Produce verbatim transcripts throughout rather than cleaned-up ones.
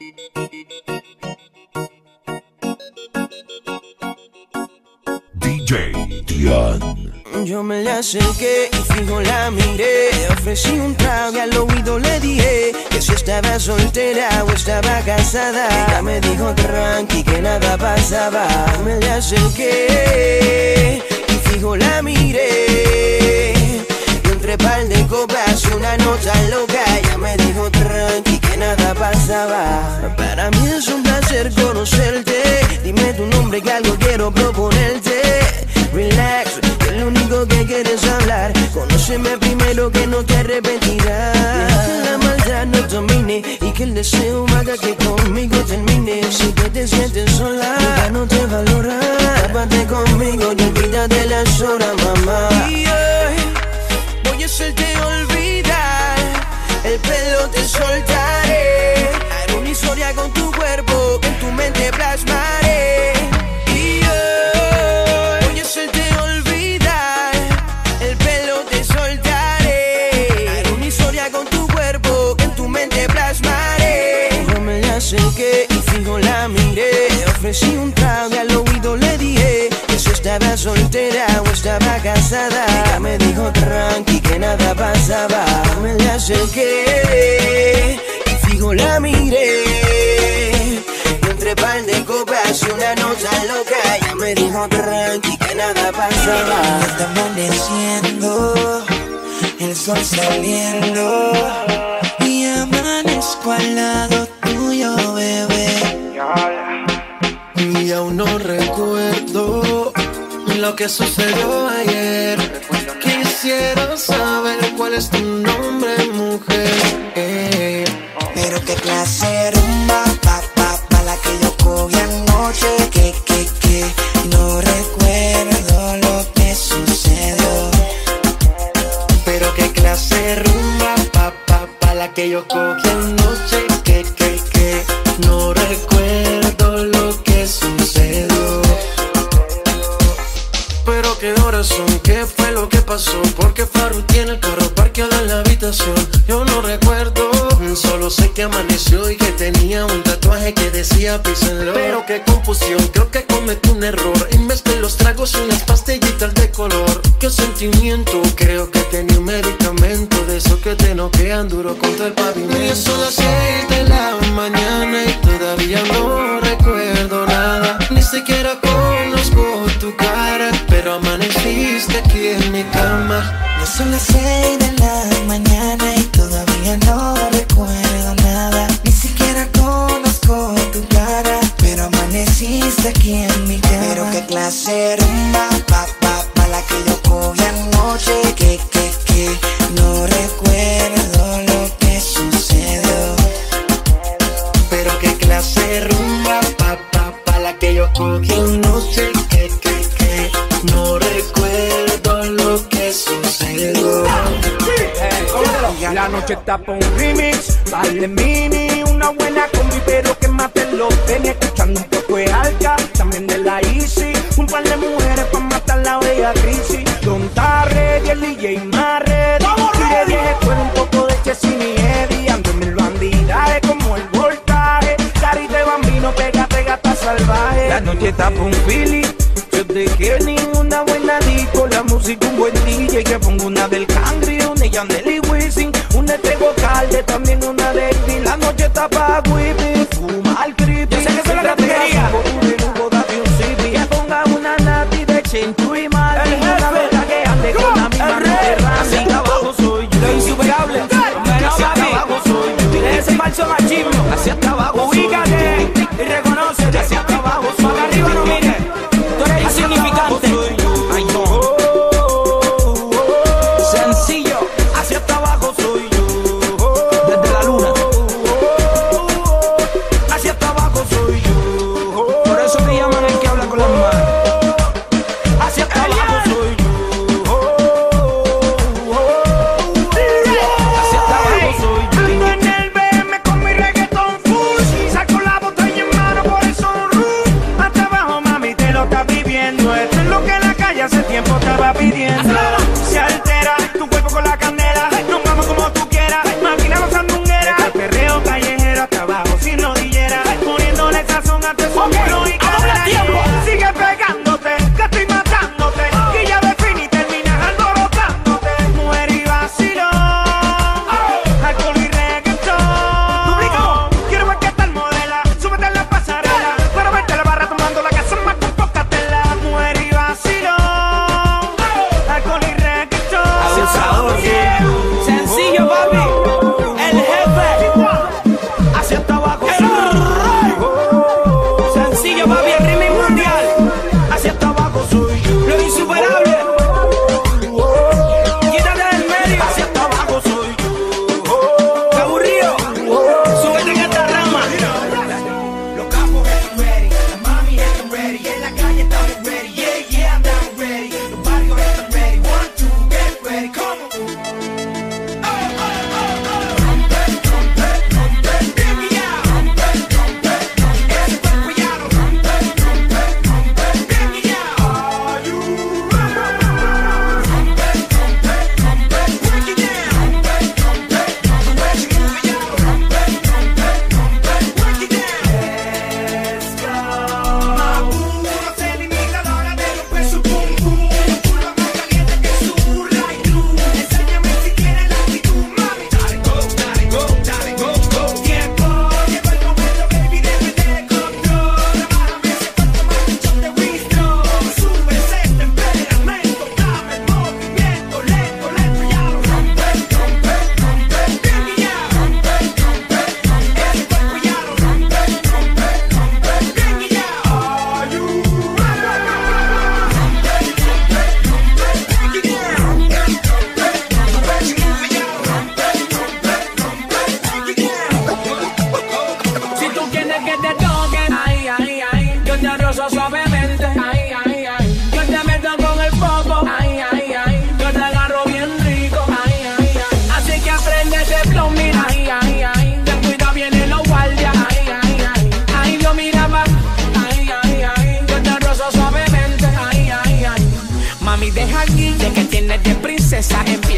D J Dian. Yo me le acerqué y fijo la miré. Ofrecí un trago y al oído le dije que si estaba soltera o estaba casada. Ella me dijo tranqui que nada pasaba. Me le acerqué y fijo la miré. Y entre par de copas y una nota loca, ella me dijo tranqui que nada pasaba. Para mí es un placer conocerte. Dime tu nombre que algo quiero proponerte. Relax, que lo único que quieres hablar. Conóceme primero que no te arrepentirás. Deja que la maldad no domine y que el deseo haga que conmigo termine. Si tú te sientes sola, ya no te valora. Tápate conmigo y olvídate de las horas, mamá. Y hoy voy a hacerte olvidar. El pelo te soltaré. Haré una historia con tu cuerpo que en tu mente plasmaré. Acerqué y fijo la miré. Ofrecí un trago y al oído le dije que si estaba soltera o estaba casada. Ella me dijo tranqui que nada pasaba. Me le acerqué y fijo la miré. Y entre par de copas y una nota loca, ella me dijo tranqui que nada pasaba. Está amaneciendo, el sol saliendo y amanezco al lado tuyo, bebé. Y aún no recuerdo lo que sucedió ayer. Quisiera saber cuál es tu nombre, mujer. eh. Pero qué clase de rumba, pa, pa, pa, la que yo cogí anoche. Que, que, que, no recuerdo lo que sucedió. Pero qué clase de rumba, pa, pa, pa, la que yo cogí anoche. Que, que, que, no recuerdo lo que sucedió. Pero qué horas son, qué fue lo que pasó. Porque Faru tiene el carro parqueado en la habitación. Yo no recuerdo, solo sé que amaneció y que tenía un tatuaje que decía Peace and Love. Pero qué confusión, creo que cometí un error. En vez de los tragos y unas pastillitas de color. Qué sentimiento, creo que tenía un medicamento de esos que te noquean duro contra el pavimento. Y son las seis de la mañana y todavía no recuerdo nada. Ni siquiera conozco tu cara, pero amaneciste aquí en mi cama. Ya son las seis de la mañana y todavía no recuerdo nada. Ni siquiera conozco tu cara, pero amaneciste aquí en mi cama. Pero qué clase de rumba, pa, pa, pa, la que yo cogí anoche. Que, que, que, no recuerdo lo que sucedió. Pero qué clase de rumba, pa, pa, pa, la que yo cogí anoche. Que, que, que, no recuerdo lo que sucedió. La noche está pa' un remix, vale mini, una buena combi, pero que maten los tenis. Escuchando un poco de Alca, también de la Easy. Un par de mujeres pa' matar la bella crisis. Don Tarre y el D J más ready. Y de viejo un poco de Chesini y Eddie. Ando en el bandidaje como el voltaje. Cari de bambino, pégate gata salvaje. La noche está pa' un Philly. Yo te quiero ninguna buena disco. La música un buen D J. Que pongo una del Cangri, una de Yandel y Wisin. Una de Tego Calde, también una de Elvin. La noche está pa' whipping, fuma al creepy. Yo sé que son la categoría. Que ponga una nati de Chenchu y Mali. Una vela que ande con la misma tierra. Así que abajo soy yo. Lo insuperable. Hacia abajo soy yo. Tienes ese falso machismo. Hacia hasta abajo ubícate y reconócete. Hacia hasta abajo soy. Para arriba no mires. Tú eres insignificante. Ay no. Sencillo. Hacia hasta abajo soy yo. Desde la luna.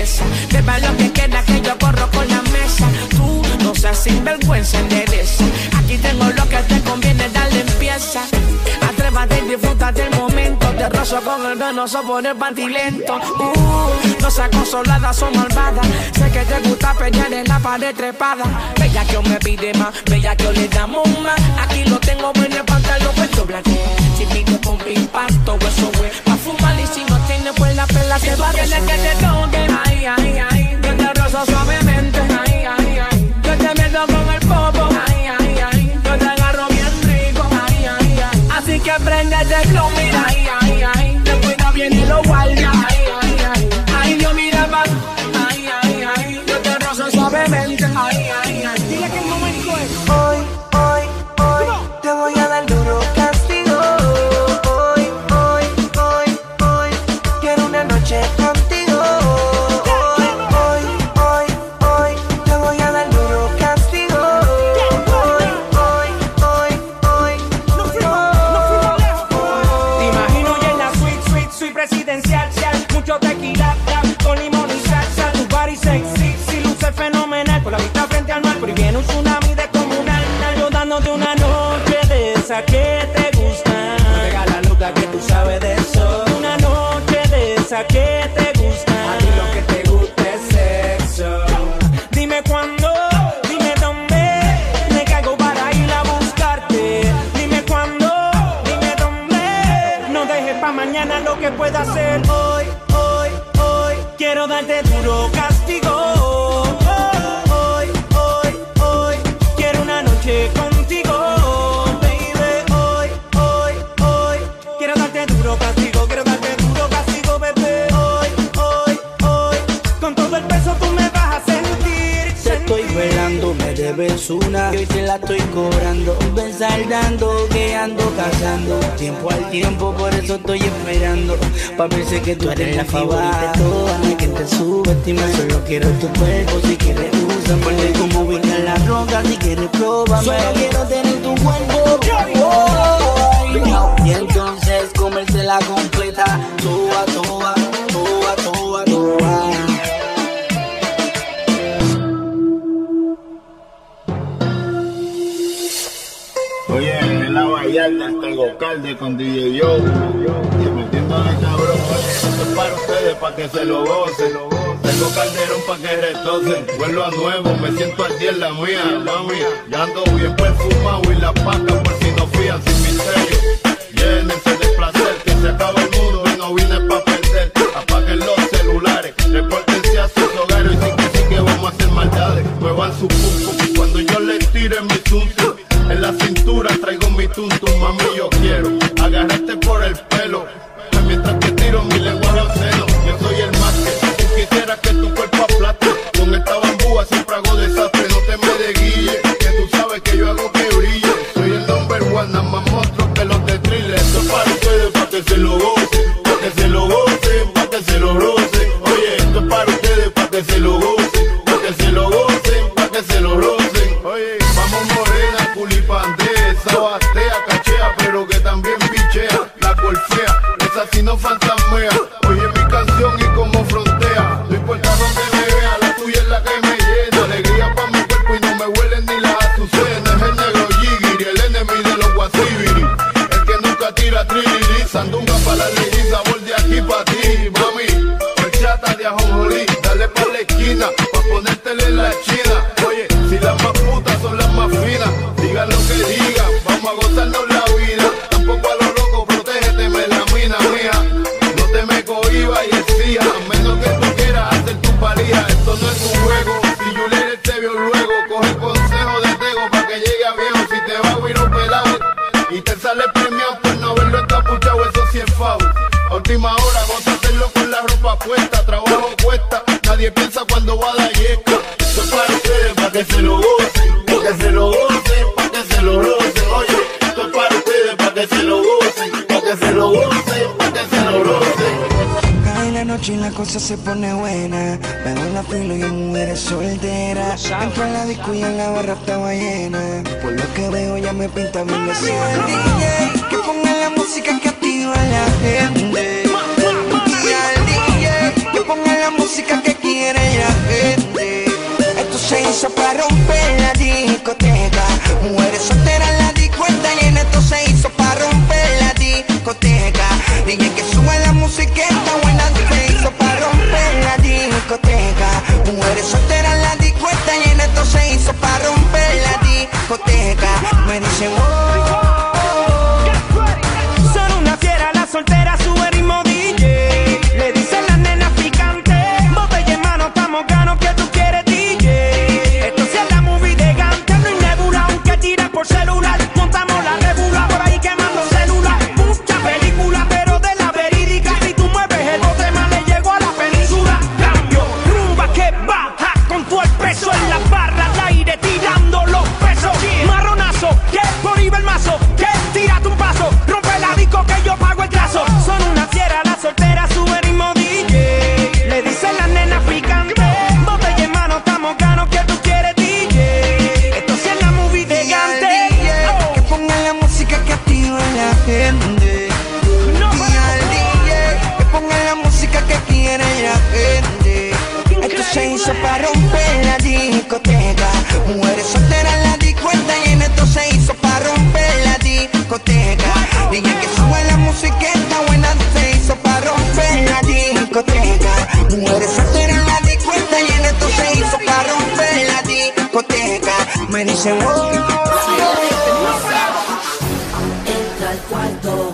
cerveza. Beba lo que queda que yo corro con la mesa. Tú no seas sinvergüenza, endereza. Aquí tengo lo que te conviene, dale empieza. Atrévate y disfruta del momento. Te rozo con el venoso por el pantilento. Uh, no seas consolada, son malvada. Sé que te gusta pelear en la pared trepada. Bella que me pide más, bella que le damos más. Aquí lo tengo en el pantalón, pues doblate. Si pide con impacto, eso güey. Pa' fumar y si no tiene, pues la pela se va. Quieres que te toque, ay, ay, ay. Yo te rozo suavemente, ay, ay, ay. Yo te meto con el popo, ay, ay, ay. Yo te agarro bien rico, ay, ay, ay. Así que prendete el flow, mira, ay, ay, ay. Te cuida bien y lo guarda, ay, ay, ay. Ay, Dios, mira, va, ay, ay, ay. Yo te rozo suavemente, ay, ay, ay. Dile que el momento es hoy, hoy, hoy. Te voy a dar duro castigo. Hoy, hoy, hoy, hoy. Quiero una noche contigo. Hoy, hoy, hoy, hoy. Te voy a dar duro castigo. Hoy, hoy, hoy, hoy. No fui, no fui lejos. Te imagino ya en la suite, suite, suite presidencial. Mucho tequila, con limón y salsa. Tu body sexy, si luce fenomenal. Con la vista frente al mar, pero viene un tsunami descomunal. Yo dándote una noche de esa que te gusta. Pega la luta que tú sabes de eso. Una noche de esa que te gusta. A ti lo que te gusta es sexo. Dime cuándo, dime dónde. Me caigo para ir a buscarte. Dime cuándo, dime dónde. No dejes pa' mañana lo que pueda hacer hoy, hoy, hoy. Quiero darte duro castigo. Hoy, hoy, hoy. Quiero una noche contigo, baby. Hoy, hoy, hoy. Quiero darte duro castigo. Quiero darte duro castigo, bebé. Hoy, hoy, hoy. Con todo el peso tú me vas a sentir. Te estoy velando, me debes una y hoy te la estoy cobrando. Ven saldando, que ando cazando. Tiempo al tiempo, por eso estoy esperando. Pa' verse que tú eres la favorita de todas. No hay quien te subestima, solo quiero tu cuerpo. Si quieres usa, ponle como ubica la roca. Si quieres prueba, solo quiero tener tu cuerpo. Oh, y entonces comérsela completa. Toa, toa, toa, toa, toa. Oye, en la Vallarta tengo calde con D J Joe y metiéndole cabrón. Oye, esto es para ustedes, para que se lo gocen. Tengo calderón para que retocen. Vuelvo a nuevo, me siento al día en la mía, mami. Ya ando bien perfumado y la paca por si no fían sin misterio. Llénense de placer, que se acaba el mundo y no vine pa' perder. Apaguen los celulares, repórtense a sus hogares. Y sí que sí que vamos a hacer maldades. Muevan su pum y cuando yo les tire mi tuntum. En la cintura traigo mi tuntum, mami, yo quiero agarrarte por el pelo. Pues mientras que tiro mi lenguaje obsceno, yo soy el más que tú quisieras que tu cuerpo aplaste. Con esta bambúa siempre hago desastre, no te me desguille, que tú sabes que yo hago que brille. Soy el number one, nada más monstruo que los de thriller. Esto es para ustedes, para que se lo gocen, para que se lo gocen, para que se lo rocen. Oye, esto es para ustedes, para que se lo gocen, para que se lo gocen, para que se lo rocen. Oye, vamos morena, culipandesa, batea, cachea, pero que también pichea. La golfea, esa sí no fantasmea. Oye mi canción y como frontea. No importa donde me vea, la tuya es la que me llena. Alegría pa' mi cuerpo y no me huelen ni las azucenas. Es el negro Jigiri, el enemigo de los guasibiri. El que nunca tira trilili. Sandunga pa' la ley, sabor de aquí pa' ti, mami. Horchata de ajonjolí, dale pa' la esquina, pa' ponértele en la china. Oye, si las más putas son las más finas, digan lo que digan, vamos a gozarnos la vida. Tampoco a lo loco, protégete, me la mina mía. No te me cohibas y exija, a menos que tú quieras hacer tu palija. Esto no es un juego, si Juliet te vio luego, coge el consejo de Tego pa' que llegue a viejo. Si te va a huir un pelado y te sale premiado por no verlo encapuchado, eso sí es foul. A última hora, gózatelo con la ropa puesta, trabajo cuesta, nadie piensa cuando va a dar yesca. Esto es para ustedes, para que se lo gocen, para que se lo gocen, para que se lo rocen. Oye, esto es para ustedes, para que se lo gocen, para que se lo gocen, para que se lo rocen. Cae la noche y la cosa se pone buena. Vengo en la fila y en mujeres solteras. Entro a la disco y en la barra estaba llena. Por lo que veo ya me pinta bien de ser D J. Que ponga la música que activa a la gente. Y al D J que ponga la música música que quiere la gente. Esto se hizo para romper la discoteca. Mujeres solteras en la discoteca y en esto se hizo para romper la discoteca. Dije que sube la música esta buena, se hizo para romper la discoteca. Mujeres solteras en la discoteca y en esto se hizo para romper la discoteca. Me dicen oh, son una fiera, la soltera sube ritmo D J. Le dicen las nenas picantes, botella en mano, estamos ganos que tú quieres D J. Esto sí es la movie de Gante, no hay nebula, aunque tiran por celular. Montamos la rebula por ahí quemando celular. Mucha película, pero de la verídica. Si tú mueves el bote más le llego a la península. Cambio, rumba que baja con todo el peso en la barra, al aire tirando los pesos. Marronazo, que por ahí va el mazo, que tírate un paso, rompe la disco que yo pago el trazo. Son una fiera, la soltera sube ritmo D J. Le dicen las nenas picantes, botella en mano, estamos ganos que tú quieres D J. Esto sí es la movie de Gante. Oh. que pongan la música que activa a la gente. No, Y al D J que pongan la música que quiere la gente. Esto se hizo para romper la discoteca. Mujeres solteras en la discoteca y en esto se hizo para romper la discoteca. Dije que sube la música esta buena, se hizo para romper la discoteca. Mujeres solteras en la discoteca y en esto se hizo para romper la discoteca. Me dicen oh, Entra al cuarto,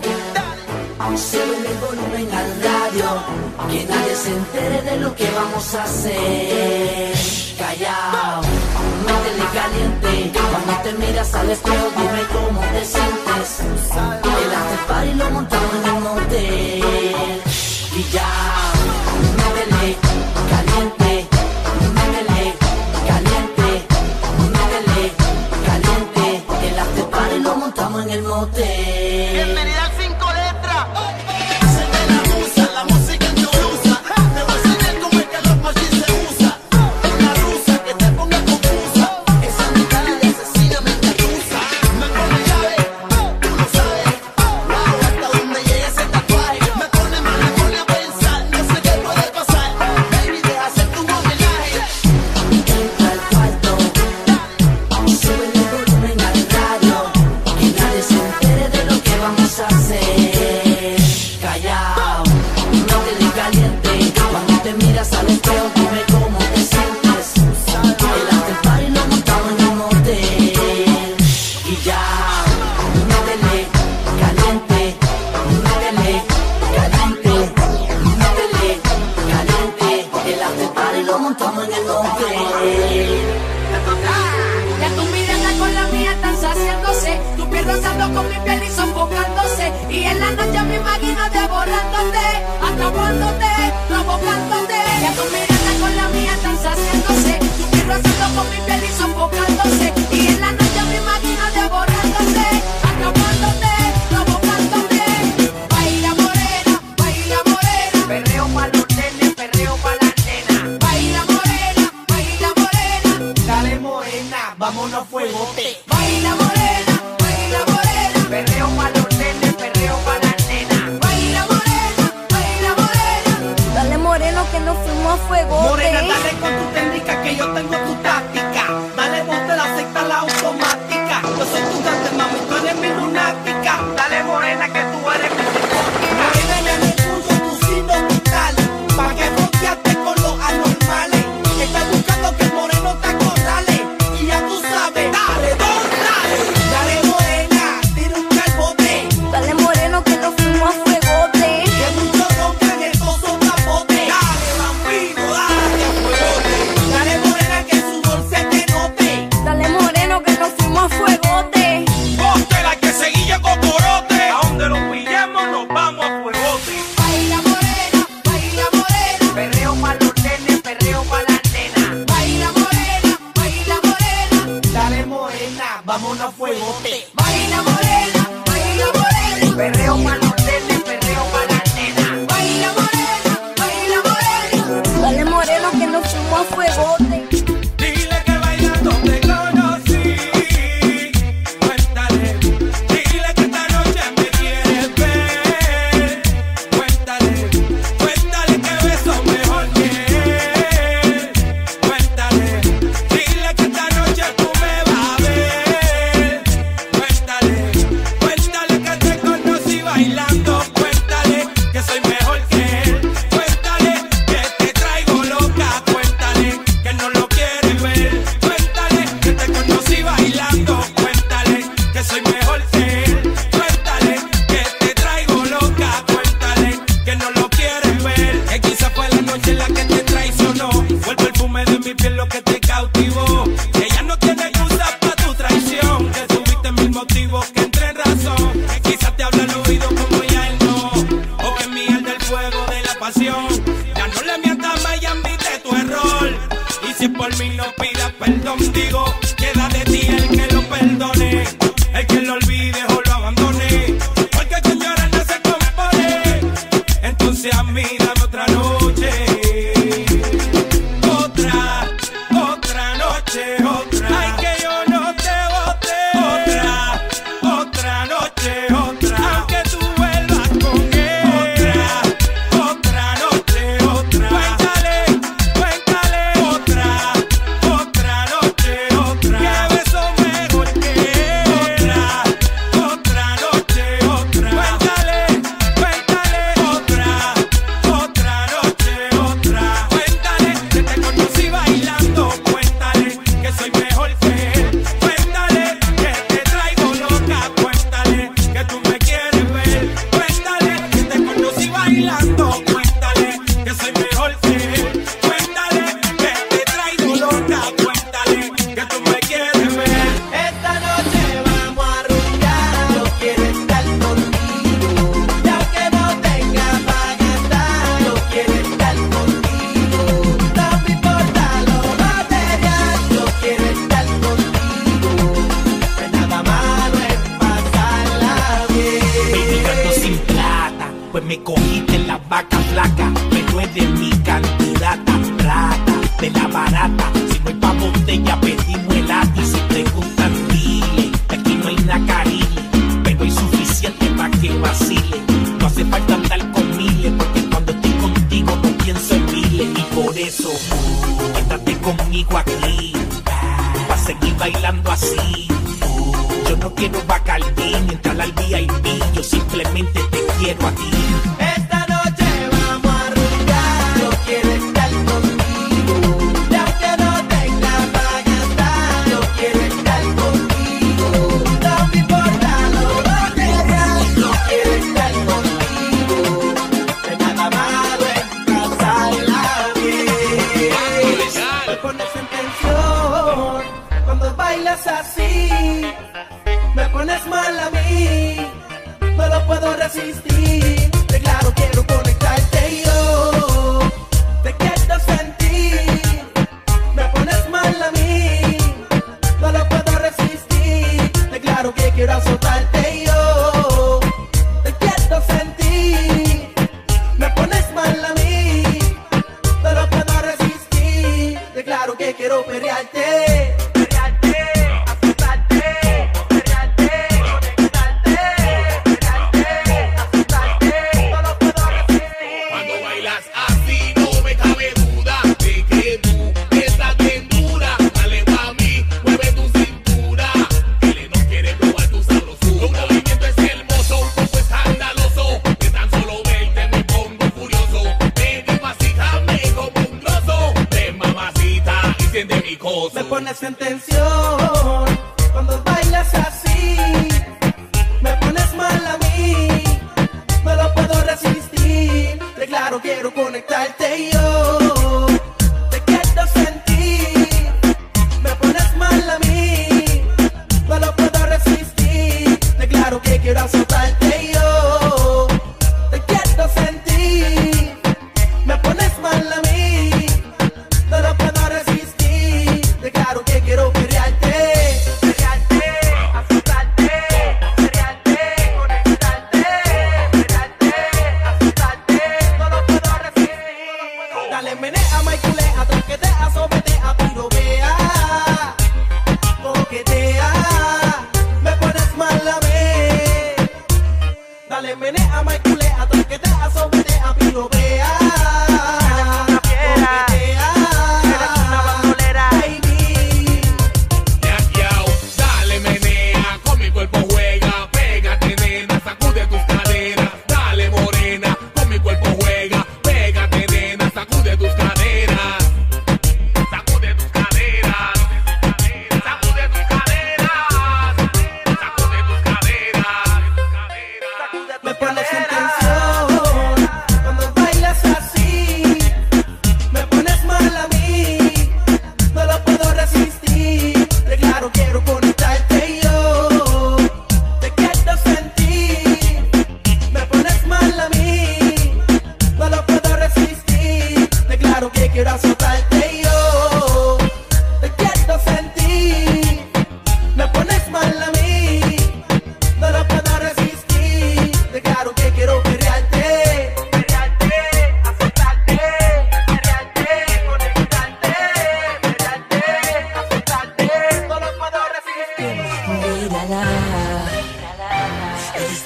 sube el volumen al radio, que nadie se entere de lo que vamos a hacer. Callao, métele caliente, cuando te miras al espejo dime cómo te sientes. El after party lo montamos en el motel. Y ya, métele caliente, métele caliente, métele caliente. El after party lo montamos en el motel. Bienvenida al cinco letras. Se me la rusa, la música introduza. Te voy a enseñar cómo es que los machis se usa. Una rusa que te ponga confusa. Esa mirada de asesina me engarusa. Me pone llave, tú lo sabes. Wow, hasta donde llegue ese tatuaje. Me pone mal, me pone a pensar. No sé qué puede pasar. Baby, deja hacer tu homenaje. Entra al cuarto, sube el volumen al radio, que nadie se entere de lo que vamos a hacer. Callao, métele caliente, cuando te miras al espejo dime cómo te sientes. El after party lo montamos en el motel. Y ya, métele caliente, métele caliente, métele caliente. El after party lo montamos en el motel. Ya tu mirada con la mía están saciándose, tu piel rozando con mi piel y sofocándose. Y en la noche me imagino devorándote, atrapándote, provocándote. Ya tu mirada con la mía están saciándose, tu piel rozando con mi piel y sofocándose. Y en la noche me imagino devorándote, atrapándote, provocándote. Baila morena, baila morena, perreo pa' los nenes, perreo pa' las nenas. Baila morena, baila morena, Dale morena, vámonos a fuegote. baila morena, baila morena, perreo pa' los nenes, perreo pa' las nenas. Baila morena, baila morena. Dale moreno que nos fuimos a fuego. Morena, dale con tu técnica que yo tengo tu táctica. Dale bote la secta, la automática. Yo soy tu grande, mami, tú eres mi lunática. Dale morena que tú eres mi psicótica. Morena, en el curso tus signos vitales, pa' que bloqueaste con los anormales. Estás buscando que el moreno te acorrale. Y ya tú sabes, dale, don, dale. Dale morena, tira un calbote. Dale moreno que nos fuimos a fuegote. Que muchos roncan estos son capotes. Dale bambino, dale a fuegote. Dale morena que su sudor se te note. Dale moreno que nos fuimos a fuegote. Ponte la que seguilla cocorote. A donde los pillemos nos vamos a fuegote. Baila morena, baila morena, perreo pa' los nenes, perreo pa' las nenas. Baila morena, baila morena, Dale morena, vámonos a fuegote. baila morena, baila morena, perreo pa' los nenes, perreo pa' las nenas. Baila morena, baila morena. Dale moreno que nos fuimos a fuegote. Dile que bailando te conocí. Cuéntale, dile que esta noche me quieres ver. Cuéntale, cuéntale que beso mejor que él. perdón digo, queda de ti el que lo perdone, el que lo olvide o lo abandone, porque con llorar no se compone. Entonces a mí dame otra noche, otra, otra noche, otra. Ay, que yo no te bote, otra, otra noche, otra. Aunque tú vuelvas con él, otra, otra noche, otra. Cuéntale, cuéntale, otra, otra noche, otra. Que beso mejor que él, otra, otra noche, otra. Cuéntale, cuéntale, otra, otra noche, otra. Cuéntale que te conocí bailando, cuéntale que soy mejor que él, cuéntale que te traigo loca, cuéntale que tú me quieres ver, cuéntale que te conocí bailando, cuéntale que soy mejor que él, cuéntale que te traigo loca, cuéntale que tú me quieres ver. Esta noche vamos a rumbear, yo quiero estar contigo. Y aunque no tenga para gastar, yo quiero estar contigo. No me importa lo material, yo quiero estar contigo. No hay nada malo en pasarla bien. Baby, yo ando sin plata, pues me cogiste en la vaca flaca, pero es de mi candidata, rata, de la barata. Si no hay pa' botella, pedimos el ati. Si preguntan, dile, que aquí no hay nacarile, pero hay suficiente pa' que vacile. No hace falta andar con miles, porque cuando estoy contigo no pienso en miles. Y por eso, quédate conmigo aquí, pa' seguir bailando así. Yo no quiero Bacardí ni entrar al V I P, yo simplemente te quiero a ti. Esta noche vamos a rumbear, yo quiero estar contigo. Y aunque no tenga para gastar, yo quiero estar contigo. No me importa lo material, yo quiero estar contigo. No hay nada malo en pasarla bien. Me pones en tensión cuando bailas así, me pones mal a mí, no lo puedo resistir. De claro quiero conectarte y yo te quiero sentir. Me pones mal a mí, no lo puedo resistir. De claro que quiero azotarte y yo te quiero sentir. Me pones mal a mí, no lo puedo resistir. De claro que quiero perrearte. Me pones en tensión cuando bailas así, me pones mal a mí, no lo puedo resistir. De claro quiero conectarte y yo te quiero sentir. Me pones mal a mí, no lo puedo resistir. De claro que quiero azotarte y yo te quiero sentir. Me pones mal a mí, no lo puedo resistir. De claro que quiero perrearte.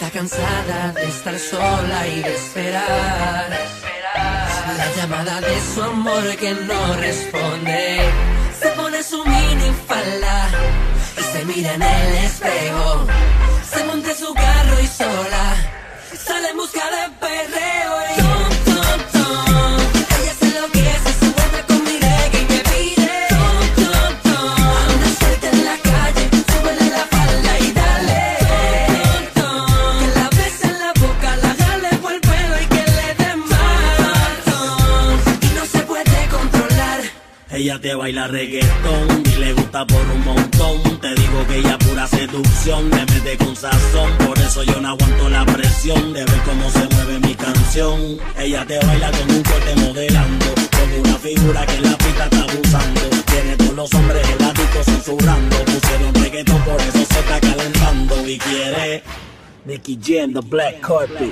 está cansada de estar sola y de esperar la llamada de su amor que no responde. Se pone su minifalda y se mira en el espejo. Se monta en su carro y sola sale en busca de perreo. Y tom, tom, tom, ella se enloquece, se vuelve con mi reggae y me pide tom, tom, tom. Anda suelta en la calle, súbele la falda y dale tom, tom. Que la besa en la boca, la jale por el pelo y que le dé más tom. Y no se puede controlar. Ella te baila reggaetón y le gusta por un montón. Te digo que ella pura seducción, le mete con sazón. Por eso yo no aguanto la presión de ver cómo se mueve mi canción. Ella te baila con un corte modelando, con una figura que en la pista está abusando. Tiene todos los hombres heláticos susurrando. Pusieron reggaetón, por eso se está calentando. Y quiere Nicky Jam, the black carpet.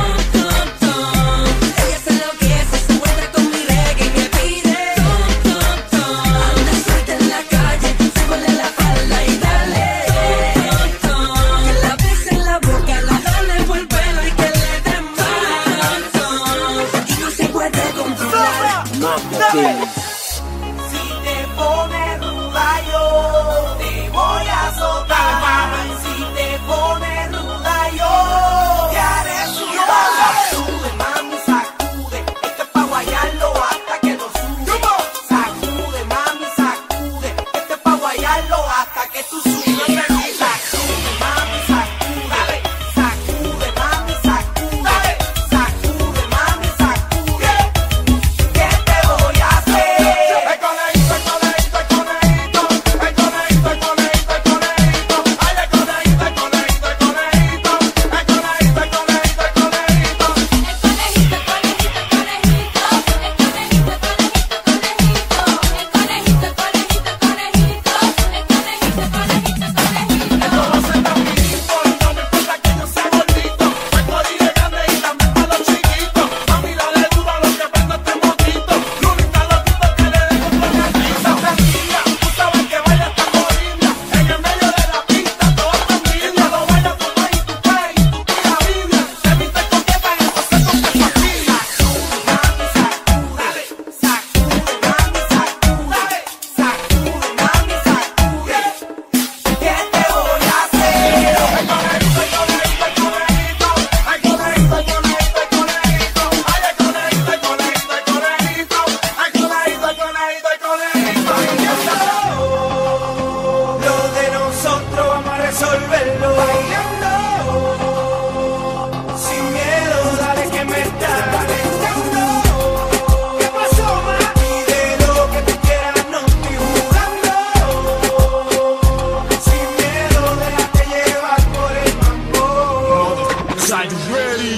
Ella se enloquece, se vuelve con mi reggae y me pide tom, tom, tom. Anda suelta en la calle, súbele la falda y dale tom, tom. Que la besa en la boca, la jale por el pelo y que le dé más tom. Y no se puede controlar. Si te pones ruda yo te voy a azotar. Si te pones ruda yo te haré sudar. Sacude, mami, sacude, esto es pa' guayarlo hasta que lo sude. Sacude, mami, sacude, esto es pa' guayarlo hasta que tú sudes. Sacude, mami, sacude, sacude, mami, sacude, sacude, mami, sacude. ¿Qué te voy a hacer? El conejito, el conejito, el conejito, el conejito, el conejito, el conejito. Ay, el conejito, el conejito, el conejito, el conejito, el conejito, el conejito. Lo de nosotros vamos a resolverlo bailando. Sin miedo, dale que me está calentando. ¿Qué pasó, ma? Pide lo que tú quieras, no estoy jugando. Sin miedo, déjate llevar por el mambo. Are you ready?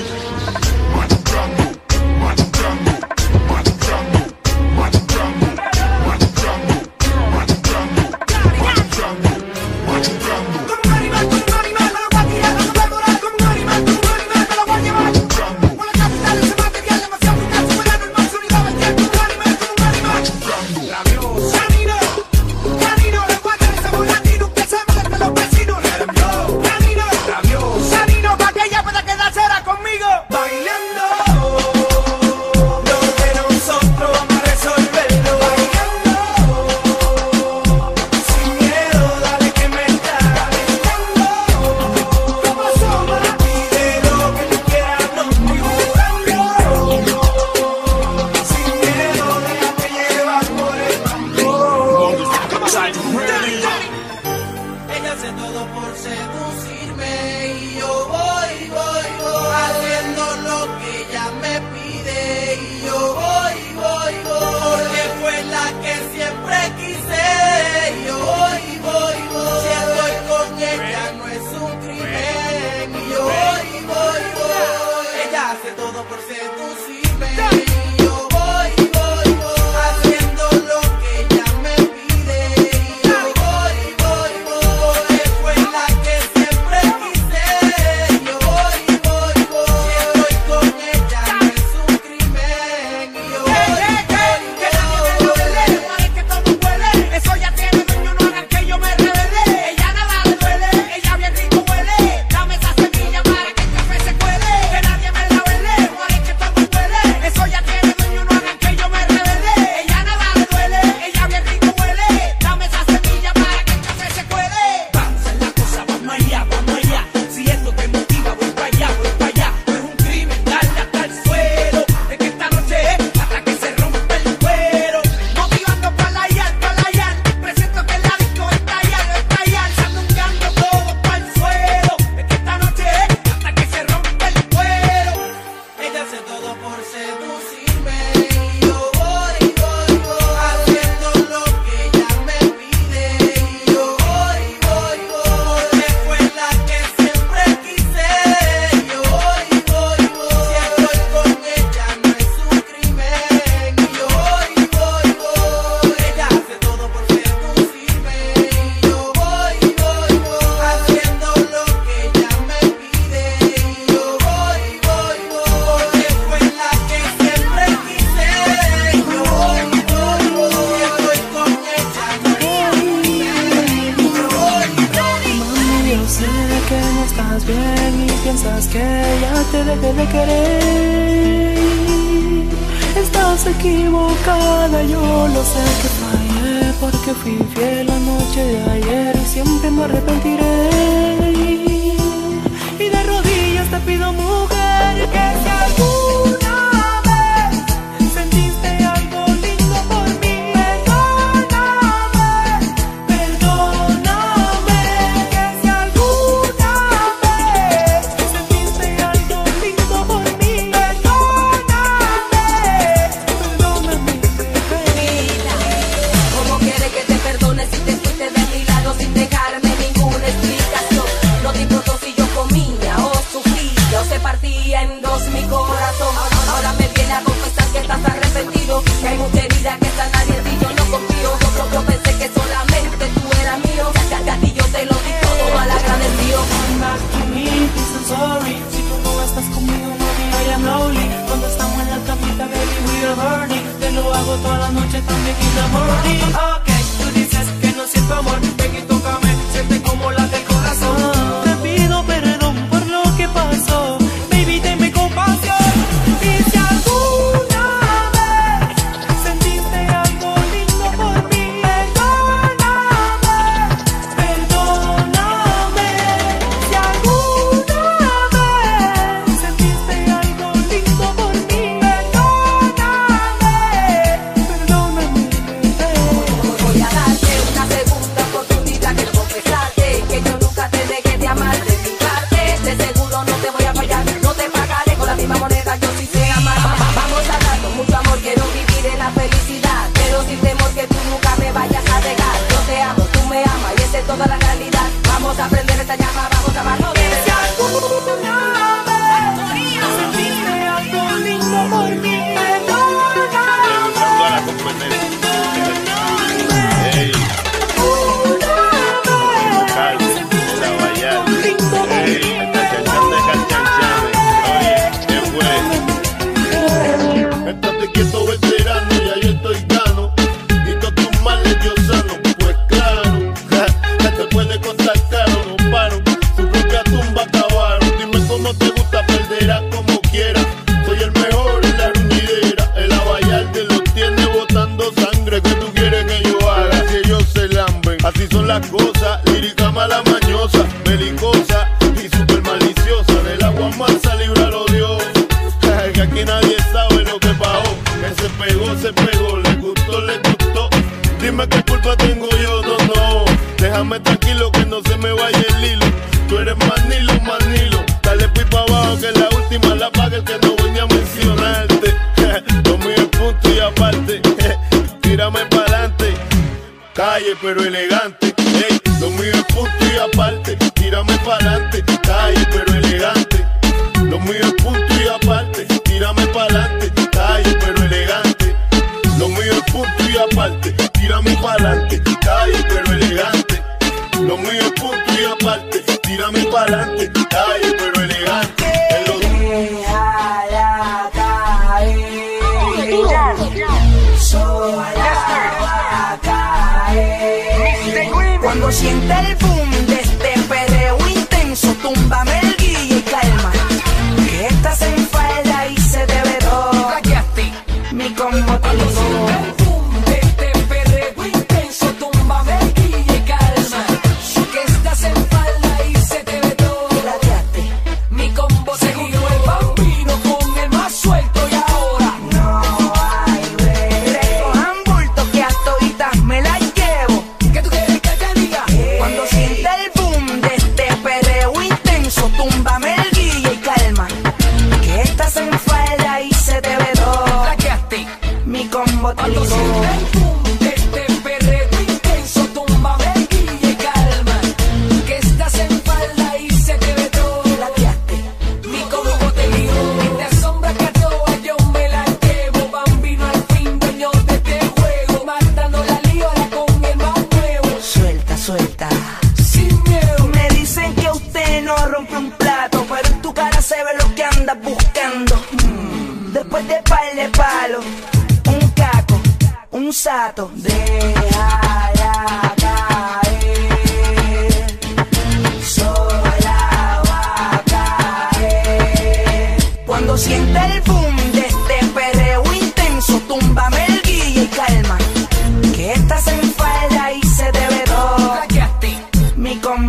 Sanino, pa' que ella pueda quedarse conmigo bailando. Lo de nosotros vamos a resolverlo bailando. Sin miedo, dale que me está calentando. ¿Qué pasó, ma? Pide lo que tú quieras, no estoy jugando. Sin miedo, déjate llevar por el mambo. Ella hace todo por seducirme y yo voy, voy, voy haciendo lo que ella me pide y yo voy, voy, voy porque fue la que siempre quise y yo voy, voy, voy si estoy con ella no es un crimen y yo voy, voy, voy ella hace todo por seducirme y yo voy, voy, voy haciendo lo que ella me pide y yo voy, voy, voy porque fue la que siempre quise y yo voy, voy, voy si estoy con ella no es un crimen y yo voy, piensas que ya te dejé de querer. Estás equivocada, yo lo sé que fallé, porque fui infiel la noche de ayer y siempre me arrepentiré. Y de rodillas te pido, mujer, que si alguna vez sentiste algo lindo por mí, perdóname, perdóname. Que si alguna vez sentiste algo lindo por mí, perdóname, perdóname, Mira, ¿cómo quieres que te perdone si te fuiste de mi lado sin dejarme ninguna explicación? No te importó si yo comía o sufría o se partía en dos mi corazón. Ahora me viene a confesar que estás arrepentido, que hay mucha herida que sanar y en ti yo no confío. Yo, yo, yo pensé que solamente tú eras mío, que, que a ti yo te lo di todo mal agradecido. Come back to me, please, I'm sorry. Si tú no estás conmigo, mami, I am lonely. Cuando estamos en la camita, baby, we are burning. Te lo hago toda la noche, también in the morning. Ok, tú dices que no siento amor, ven y tócame, siente como la del corazón. Te pido perdón por lo que pasó, baby, tenme compasión. Y si alguna vez sentiste algo lindo por mí, perdóname, perdóname. Si alguna vez sentiste algo lindo por mí, perdóname, perdóname. Voy a darte una segunda oportunidad, quiero confesarte que yo nunca te dejé de amar de mi parte. De seguro no te voy a fallar, no te pagaré con la misma moneda, yo sí sé amar. Vamos a dar con mucho amor, quiero vivir en la felicidad, pero sin temor que tú nunca me vayas a dejar. Yo te amo, tú me amas y esa es toda la realidad. Vamos a prender esta llama, vamos a amarnos de verdad. Sentiste algo lindo por mí, Entrando a la competencia. Ey. Calde, la Vallarta. Ey, esta canción de Calchanchan. Oye, ¿qué fue? Estate quieto, veterano, ya yo estoy gano. Y todos tus males yo sano. Pues claro, ja, te puede costar caro, no paro. Su propia tumba cavaron. Dime cómo te gusta, perderás como quieras. Soy el mejor en la ruñidera. El Vallarta los tiene botando sangre. ¿Qué tú quieres que yo haga? Si ellos se lamben. Así son las cosas. Lírica mala mañosa, belicosa y super maliciosa. Del agua mansa líbralo Dios. Que aquí nadie sabe lo que pasó. Que se pegó, se pegó. Le gustó, le gustó. Dime qué culpa tengo yo, no, no. Déjame tranquilo que no se me vaya el hilo. Tú eres manilo, manilo. Dale pues pa' abajo que la última la paga el que no venía a mencionarte. Lo mío es punto y aparte. Tírame pa'lante. Calle pero elegante. Ey, lo mío es punto y aparte. Tírame pa'lante. Calle pero elegante. Lo mío es punto y aparte. Tírame pa'lante. Calle pero elegante. Lo mío es punto y aparte. Tírame pa'lante. Calle pero elegante. Lo mío es punto y aparte. Tírame pa'lante. Calle pero elegante. En los- Déjala caer, sola caer. Cuando sienta el boom de este perreo intenso, túmbame el guille y calma, que estás en falda y se te ve todo. Mi combo Cuando sienta el boom de este perreo intenso, túmbame el guille y calma, que estás en falda y se te ve todo. Mi combo te digo el bambino con el más suelto y ahora no hay break. Recojan bultos que a toditas me las llevo. ¿qué tú quieres que te diga? Cuando sienta el boom de este perreo intenso, túmbame el guille y calma, que estás en falda y se te ve todo. Mi combo te Cuando digo. sienta el boom de este perreo intenso, túmbame el guille y calma, que estás en falda y se te ve todo. Mi combo te digo, y te asombra que a todas yo me la llevo. Bambino al fin, dueño de este juego, matando la líola con el más nuevo. Suelta, suelta. Sin miedo. Me dicen que usted no rompe un plato, pero en tu cara se ve lo que andas buscando. Mm. Después de par de palos, un caco, un sato. Déjala caer, sola va a caer.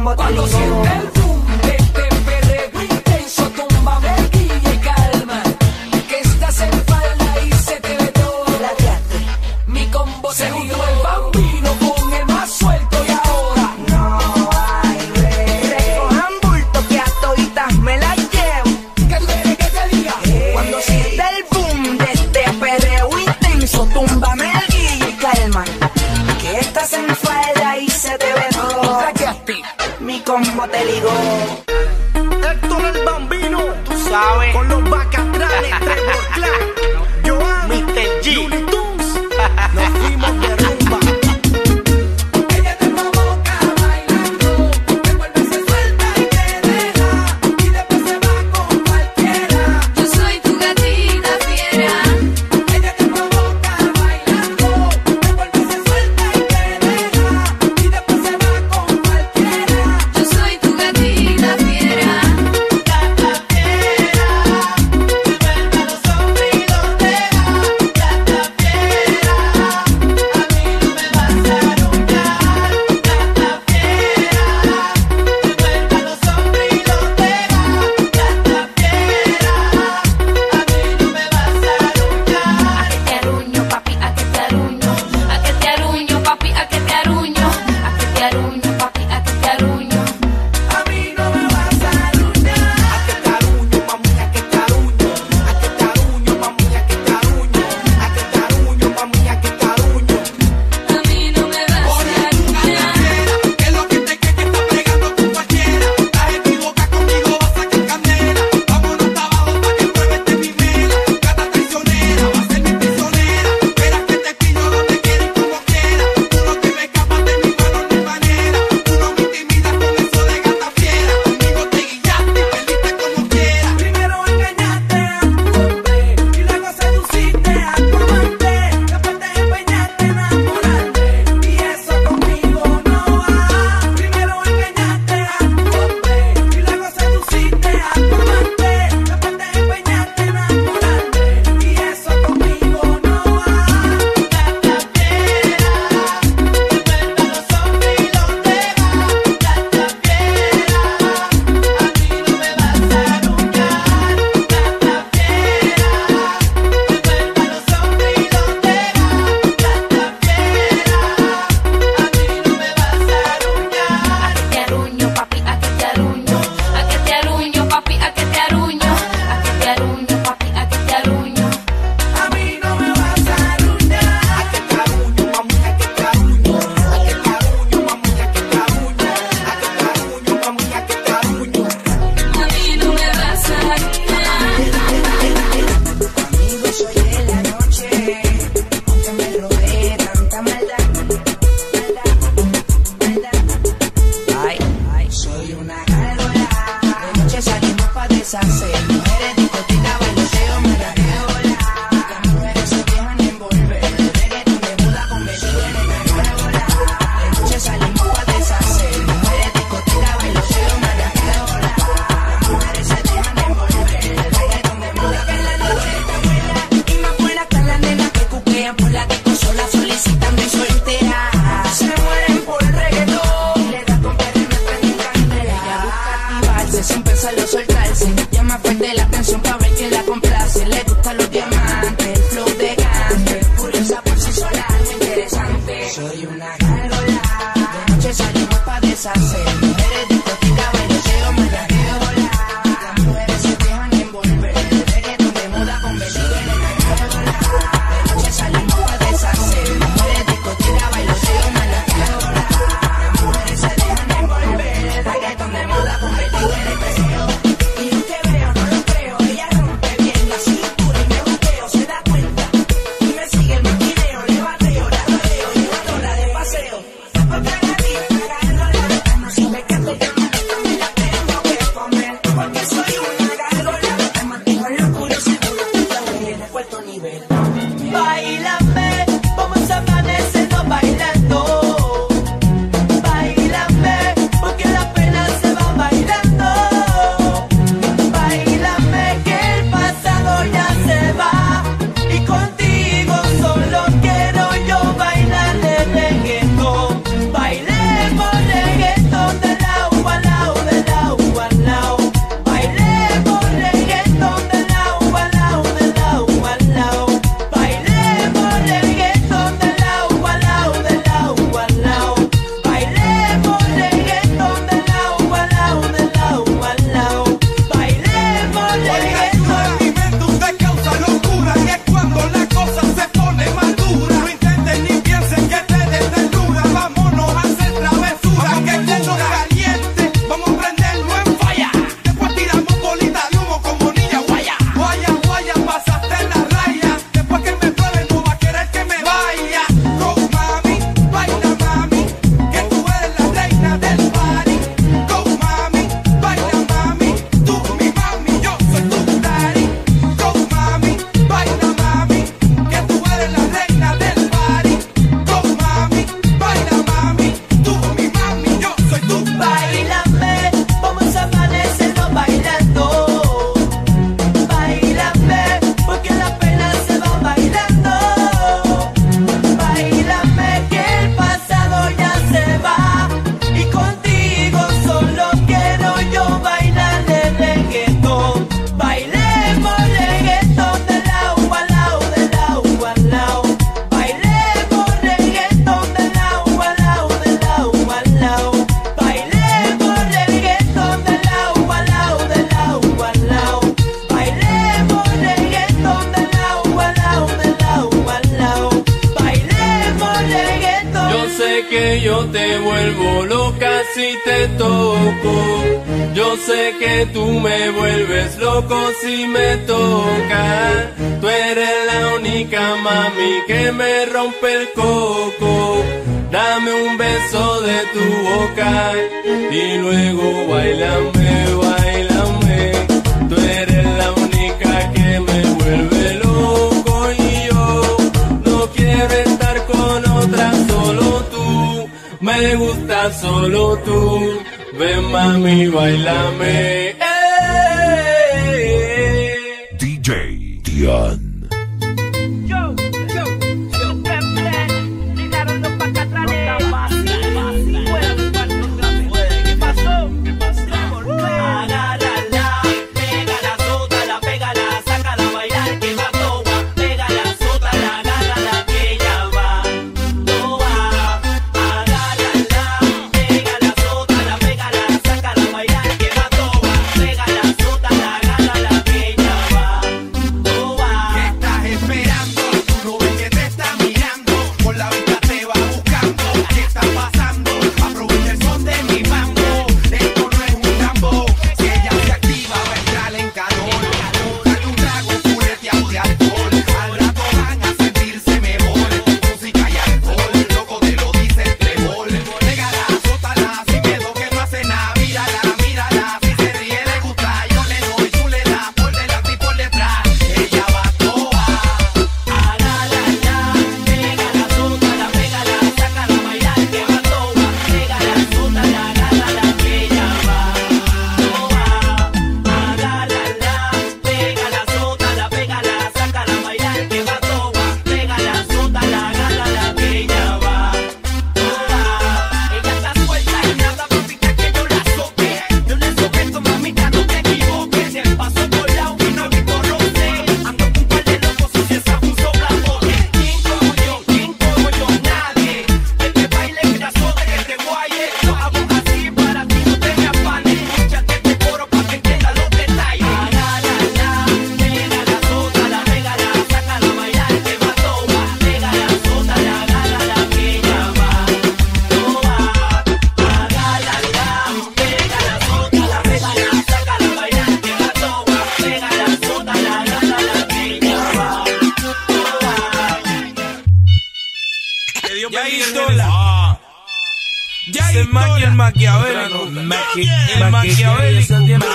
combo te Cuando ligó. siente el boom de este perreo intenso, tumba, verguilla y calma. Que estás en falda y se te ve todo. Mi combo se ligó. El bambino con el más suelto y ahora No hay break. Recojan bulto que a toditas me las llevo. ¿qué tú quieres que te diga? Cuando siente el boom de este perreo intenso, túmbame el guille y calma. Que estás en falda y se te ve todo. Mi combo te ligó. Héctor el Bambino, tú sabes, con los bacatranes, Trevor Clark, Joan, mister G, Looney Tunes, nos fuimos de rumba. Ella te provoca bailando, te vuelve se suelta y te deja, y después se va con cualquiera. Yo soy tu gatita fiera. Ella te provoca bailando, te vuelve se suelta y te deja, y después se va con cualquiera. Yo soy tu gatita fiera. Gata fiera, vuelve a los hombres y los deja. Gata fiera, a mí no me vas a arrullar. Gata fiera, vuelve a los hombres y los deja. Gata fiera, a mí no me vas a arrullar. A que te aruño, papi, a que te aruño. A que te aruño, papi, a que te aruño. A que te aruño, papi, a que te aruño. A mí no me vas a arrullar. A que te aruño, mami, a que te aruño. A que te aruño, mami, a que te aruño. A que te aruño, mami, a que te aruño. A mí no me vas a aruñar. Que es lo que te que que está pegando con cualquiera. Estás equivocada conmigo, vas a sacar candela. Vámonos hasta abajo pa' que pruebes de mi vela. Gata traicionera, va a ser mi prisionera. Verás que te pillo donde quiera y como quiera. Tú no te me escapas de mi mano ni manera. Tú no me intimidas con eso de gata fiera. Conmigo te guillaste y perdiste como quiera. Primero engañaste a tu hombre y luego seduciste a tu amante. Después te empeñaste en enamorarme y eso conmigo no va. Primero engañaste a tu hombre y luego seduciste a tu amante. Después te empeñaste en enamorarme y eso conmigo no va. Gata fiera, vuelve a los hombres y los deja. Gata fiera, a mí no me vas a arrullar. Gata fiera, vuelve a los hombres y los deja. Gata fiera, a mí no me vas a arrullar. A que te aruño, papi, a que te aruño. A que te aruño, papi, a que te aruño. A que te aruño, papi, a que te aruño. A mí no me vas a arrullar. A que te aruño, mami, a que te aruño. A que te aruño, mami, a que te aruño. A que te aruño, mami, a que te aruño. A mí no me vas a aruñar. Conmigo soy de la noche, aunque me rodee tanta maldad, maldad, maldad. Ay, ay, soy una gárgola. De noche salimos pa' deshacer. Mujeres, discoteca, bailoteo, maraqueola. Las mujeres se dejan envolver. Reggaeton de muda con vestido en una gárgola. De noche salimos pa' deshacer. Mujeres, discoteca, bailoteo, maraqueola. Las mujeres se dejan envolver. Reggaeton de muda que la noche está buena. Y más buena están las nenas que cuquean por la disco sola solicitando y soltera. Se mueren por reggaetón. Le da con perder, me prende candela. Ella busca activarse sin pensarlo soltarse. Llama fuerte la atención pa' ver quién la complace. Le gustan los diamantes, el flow de gante. Curiosa por sí sola, algo interesante. Soy una gárgola. De noche salimos pa' deshacer. Mujeres, discoteca, bailoteo, maraqueola. Las mujeres se dejan envolver. Reggaeton de moda con vestido en una gárgola. De noche salimos pa' deshacer. Mujeres, discoteca, bailoteo, maraqueola. Las mujeres se dejan envolver. Reggaeton de moda con vestido en el vestido. Y lo que veo, no lo creo. Ella rompe bien la cintura y me boteo, se da cuenta. Y me sigue el maquineo, le bateo, la rodeo, llevándola de paseo. Otra gatita, gárgola. No sabe qué vuelvo loca si te toco. Yo sé que tú me vuelves loco si me tocas. Tú eres la única mami que me rompe el coco. Dame un beso de tu boca y luego bailame, bailame. Tú eres la única que me vuelve loco y yo no quiero estar con otra, solo tú. Me gusta solo tú. Ven mami, bailame. Hey. D J Dion. Maquiavélico, el Maquiavélico,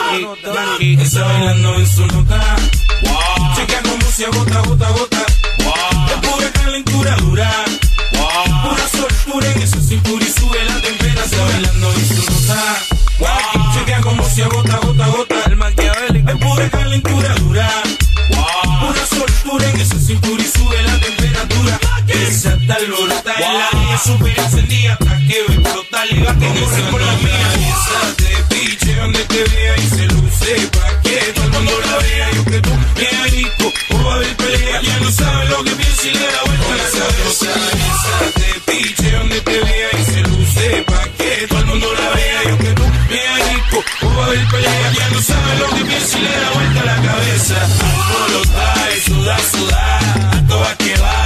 está bailando en su nota. Wow. Checa como se agota, gota, gota. Wow. De pura calentura dura. Wow. Pura soltura en esa cintura y sube la temperatura. Está bailando en su nota. Wow. Checa como se agota, gota, gota. El Maquiavélico, de pura calentura dura. Wow. Pura soltura en esa cintura y sube la temperatura. Esa tal alborota en la niña super encendida. Hasta que ve explotar, le va a correr por la mía. Esa te piche donde te vea y se luce. Pa' que todo el mundo la vea. Yo que tú, bien rico, o va a haber pelea. Ya no sabe lo que piensa y le da vuelta a la cabeza. Esa te piche donde te vea y se luce. Pa' que todo el mundo la vea. Yo que tú, bien rico, o va a haber pelea. Ya no sabe lo que piensa y le da vuelta a la cabeza. Alborota y suda, suda. A toda que va.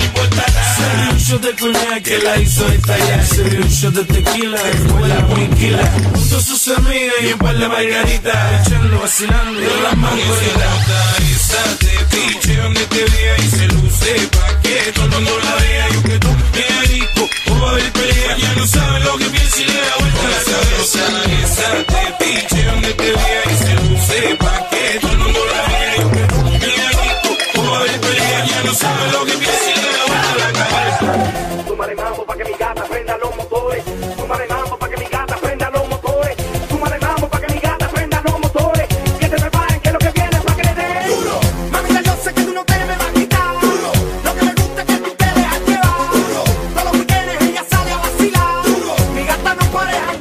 Se un shot de coñac que la hizo estallar. Se dio un shot de tequila, escuela muy quila. Junto a sus amigas y un par de margaritas. Echando, vacilando de las mangoritas. Esa te piche donde te vea y se luce. Pa' que todo el mundo la vea. Yo que tú, bien rico, o va a haber pelea. Ya no sabe lo que piensa y le da vuelta a la cabeza. Esa te piche donde te vea y se luce. Pa' que todo el mundo la vea. Yo que tú, bien rico, o va a haber pelea. Ya no sabe lo que piensa y le da vuelta a la cabeza. Súmale mambo pa' que mi gata prenda los motores. Súmale mambo pa' que mi gata prenda los motores. Súmale mambo pa' que mi gata prenda los motores. Que se preparen que lo que viene es pa' que le den duro. Mamita, yo sé que tú no te me vas a quitar duro. Lo que me gusta es que tú te dejas llevar duro. Todos los weekendes ella sale a vacilar duro. Mi gata no pareja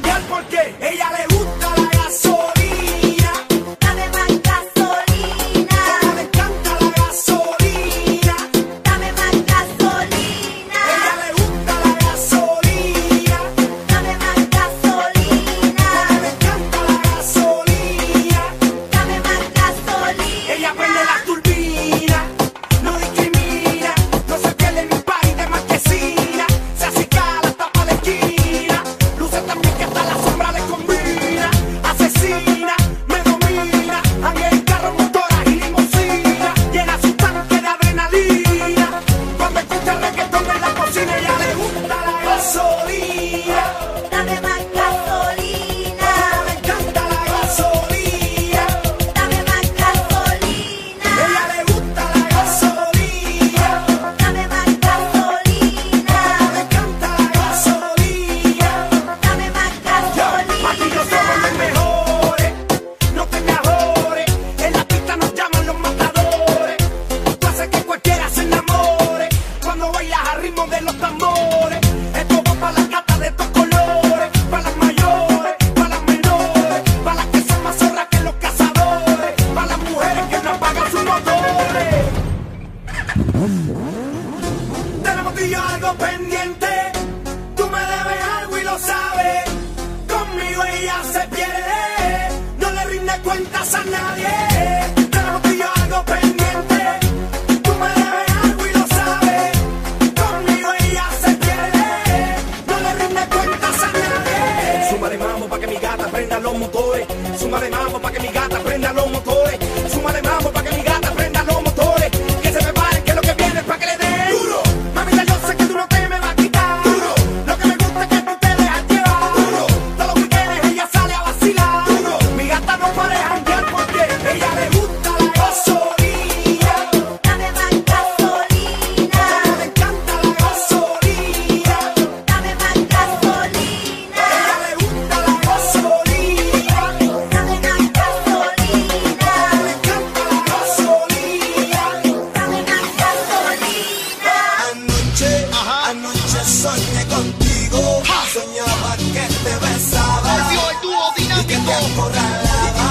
Súmale mambo pa' que mi gata prenda los motores. Súmale mambo pa' que mi gata prenda los motores. Súmale mambo pa' que mi gata prenda los motores. Que se preparen que lo que viene es pa' que le den duro. Mamita, yo sé que tú no te me vas a quitar duro. Lo que me gusta es que tú te dejas llevar duro. Todos los weekends ella sale a vacilar duro. Mi gata no para de janguear porque ella le gusta la gasolina. Dame más gasolina. Como le encanta la gasolina. Dame más gasolina. Ella le gusta la gasolina. Dame más gasolina. Como le encanta la gasolina. Dame más gasolina. Anoche, anoche soñé contigo. Soñaba que te besaba y que te acorralaba.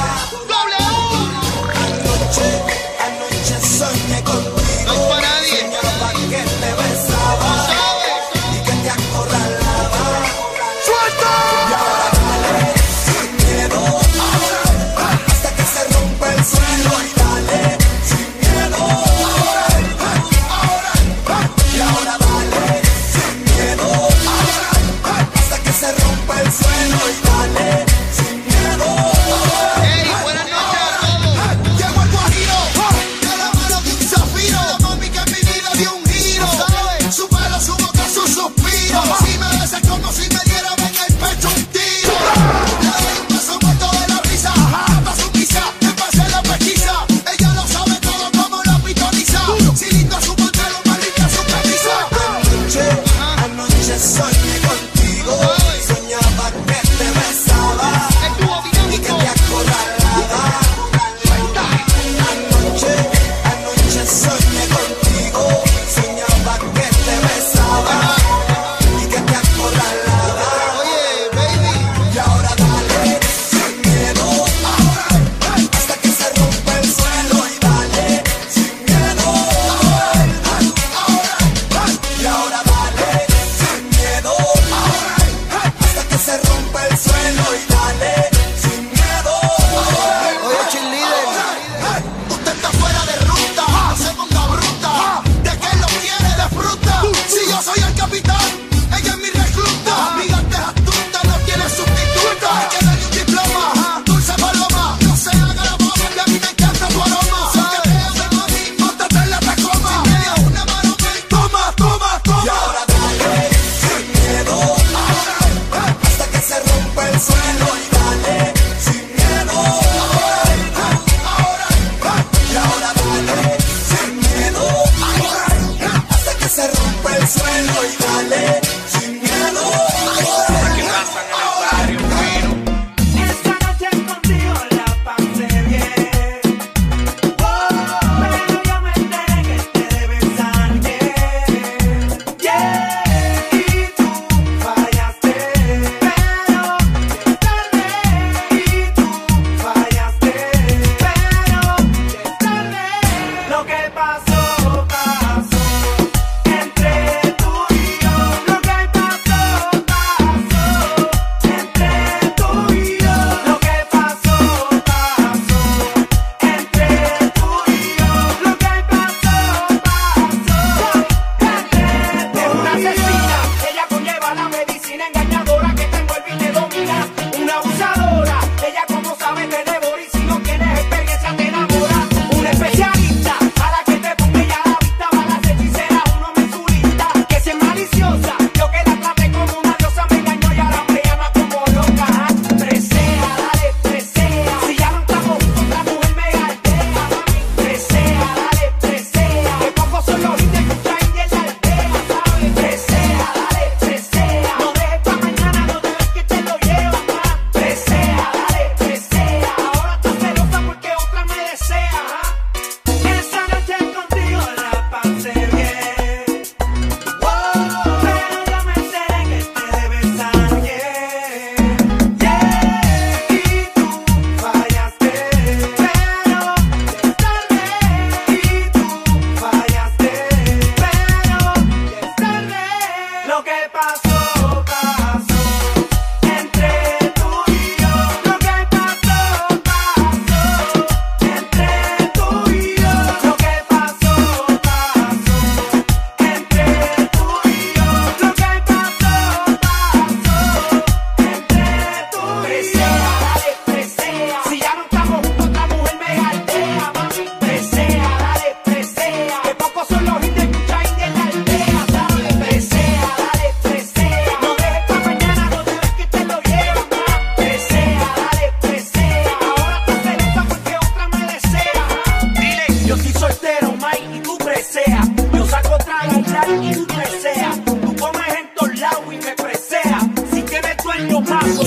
Anoche, anoche soñé contigo. Soñaba que te besaba y que te acorralaba. ¡Suelta! Y ahora dale, sin miedo, hasta que se rompa el suelo. Y dale, sin miedo, y ahora dale, sin miedo, hasta que se rompa el suelo. Y dale, sin miedo. ¡Ey, buenas noches a todos! Llegó el guajiro, de la mano de un zafiro. La mami que en mi vida dio un giro. Su pelo, su boca, su suspiro. Si me besas como si me diera en el pecho un tiro. Le doy un beso muerto de la risa. Tapa su misa, me pasé la pesquisa. Ella lo sabe todo como la pitoniza. Si lindo su pantalón, más linda su camisa. Anoche, anoche soñé contigo. Soñaba que te besaba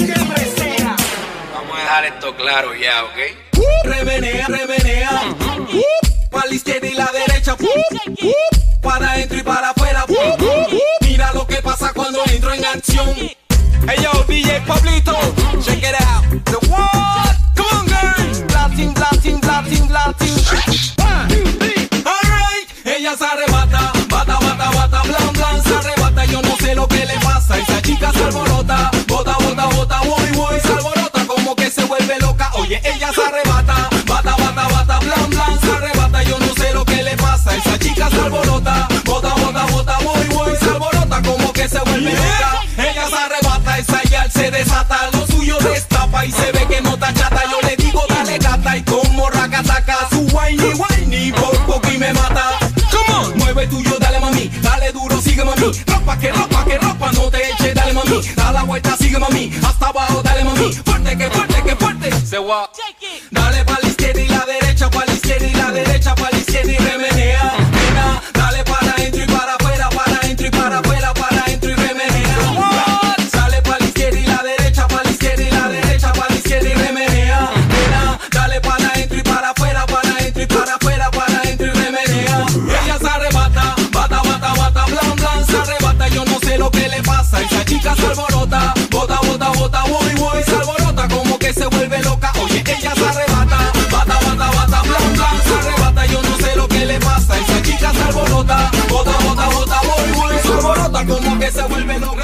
siempre sea. Vamos a dejar esto claro ya, ¿ok? Remenea, remenea. Para la izquierda y la derecha. Para adentro y para afuera. Mira lo que pasa cuando entro en acción. Hey yo, D J Pablito, check it out. The what? Come on, girls. Blasting, blasting, blasting, blasting. One, two, three. Alright. Ella se arrebata, bata, bata, bata, blan, blan, se arrebata. Yo no sé lo que le pasa. Esa chica se alborota, bota, bota, bota, voy, voy, se alborota como que se vuelve loca. Oye, ella se arrebata, bata, bata, bata, blan, blan, se arrebata. Yo no sé lo que le pasa. Esa chica se alborota, bota, bota, bota, voy, voy, se alborota como que se vuelve loca. Ella se arrebata, esa yal se desata, lo suyo destapa y se ve que no está chata. Yo le digo dale gata y como racataca, su whiny whiny por poco y me mata. Come on, mueve tuyo, dale mami, dale duro, sigue mami. Ropa que ropa que ropa, no te eche, dale mami. Da la vuelta, sigue mami, hasta abajo, dale mami. Fuerte que fuerte que fuerte. Se va. Dale pa' la izquierda y la derecha, pa' la izquierda y la derecha, pa' la izquierda y remenea. Nena, dale para adentro y para afuera, para adentro y para afuera, para adentro y remenea. Sale pa' la izquierda y la derecha, pa' la izquierda y la derecha, pa' la izquierda y remenea. Nena, dale para adentro y para afuera, para adentro y para afuera, para adentro y remenea. Ella se arrebata, bata, bata, bata, blan, blan, se arrebata. Yo no sé lo que le pasa. Esa chica se alborota, bota, bota, bota, voy, voy, se alborota como que se vuelve loca. Oye, ella se arrebata, bata, bata, bata, blan, blan, se arrebata. Yo no sé lo que le pasa. Esa chica se alborota, bota, bota, bota, voy, voy, se alborota como que se vuelve loca.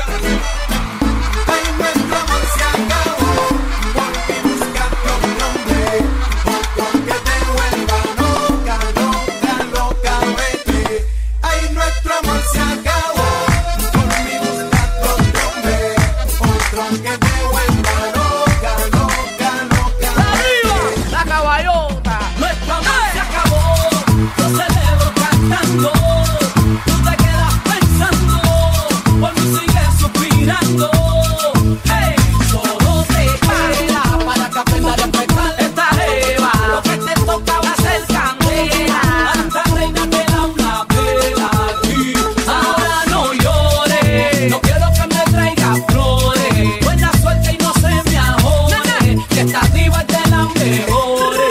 Ay, nuestro amor se acabó, porque buscando un hombre, otro que te vuelva loca, loca, loca, vete. Ay, nuestro amor se acabó, porque buscando un hombre, otro que te vuelva loca, loca, loca, vete. La caballota. Nuestro amor se acabó, lo celebro cantando. Tú te quedas pensando, por mí sigues suspirando. Hey, solo te queda para que aprendas a respetar esta jeva. Lo que te tocaba hacer candela, esta reina te da una vela aquí. Ahora no llores, no quiero que me traigas flores. Buena suerte y no se me ajore, que esta diva es de las mejores.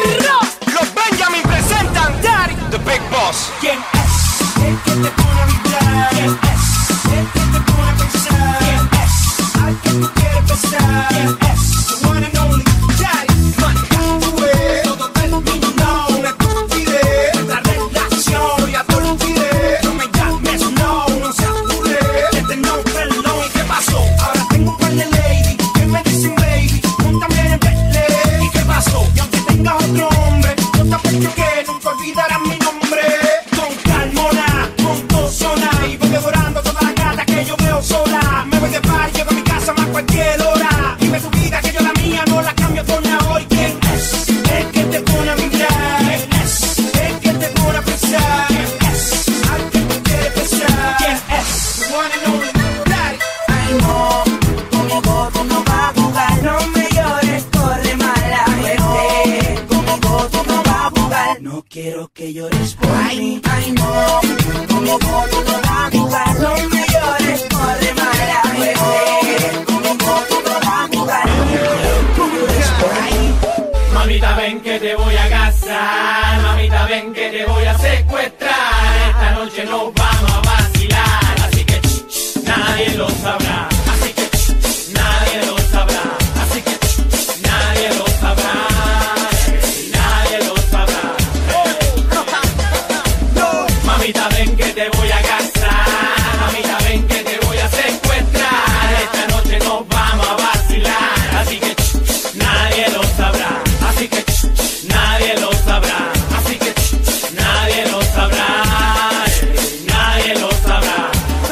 Los Benjamin presentan Daddy, the Big Boss. ¿Quién es el que te pone a vibrar? ¿Quién es el que te pone a pensar? ¿Quién es al que tú quieres besar? ¿Quién es the one and only Daddy? Man, tú eres, todo terminó, una estupidez. Nuestra relación ya te olvidé. No me llames, no, no se apure. Que te no perdón, ¿y qué pasó? Ahora tengo un par de lady que me dicen baby, montame en el Bentley. ¿Y qué pasó? Y aunque tengas otro hombre, no te apuesto que nunca olvidarás mi nombre. Con calmona, con tozona, y voy devorando todas las gatas que yo veo sola. Me voy de par, llego a mi casa más cualquier hora. Dime tu vida que yo la mía no la cambio por la hoy. ¿Quién es el que te pone a vibrar? ¿Quién es el que te pone a pensar? ¿Quién es al que tú quieres besar? ¿Quién es the one and only Daddy? Ay no, conmigo tú no vas a jugar. No me llores, corre mala suerte. Conmigo tú no vas a jugar. No quiero que llores por mí. Ay no, conmigo tú no vas a jugar. No me llores, corre mala suerte. Conmigo tú no vas a jugar. No quiero que llores por mí. Mamita, ven que te voy a casar. Mamita, ven que te voy a secuestrar. Esta noche nos vamos a vacilar. Así que ch, ch, nadie lo sabrá. Así que ch, ch, nadie lo sabrá. Así que ch, ch, nadie lo sabrá. Nadie lo sabrá. Mamita, ven que te voy a casar. Mamita, ven que te voy a secuestrar. Esta noche nos vamos a vacilar. Así que ch, ch, nadie lo sabrá. Así que ch, ch, nadie lo sabrá. Así que ch, ch, nadie lo sabrá. Nadie lo sabrá.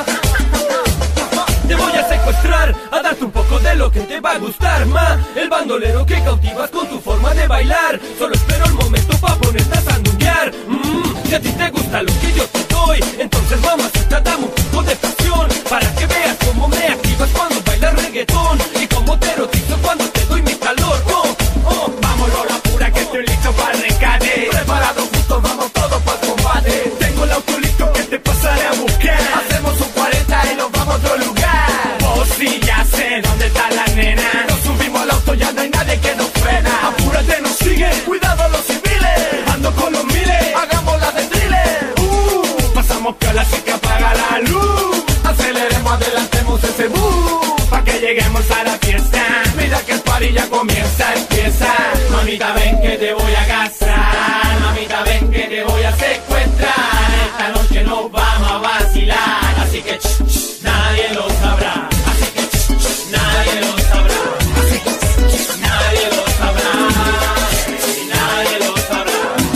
Te voy a secuestrar, a darte un poco de lo que te va a gustar, ma. El bandolero que cautivas con tu forma de bailar. Solo espero el momento pa' ponerte a sanguñar. Mmm, si a ti te gusta lo que yo te doy, entonces mamacita dame un poco de pasión, para que veas cómo me activas cuando bailas reggaetón, y cómo te erotizo cuando te doy mi calor. Oh, oh, vámonos la pura que estoy listo para el rescate. Preparado juntos, vamos todos para el combate. Tengo el auto listo que te pasaré a buscar. Hacemos un cuarenta y nos vamos a otro lugar. Oh sí, ya sé dónde está la nena. vamos a la fiesta. Mira que el party ya comienza, empieza. Mamita, ven que te voy a casar. Mamita, ven que te voy a secuestrar. Esta noche nos vamos a vacilar. Así que ch, ch, nadie lo sabrá. Así que ch, ch, nadie lo sabrá. Así que ch, ch, nadie lo sabrá. Y nadie lo sabrá.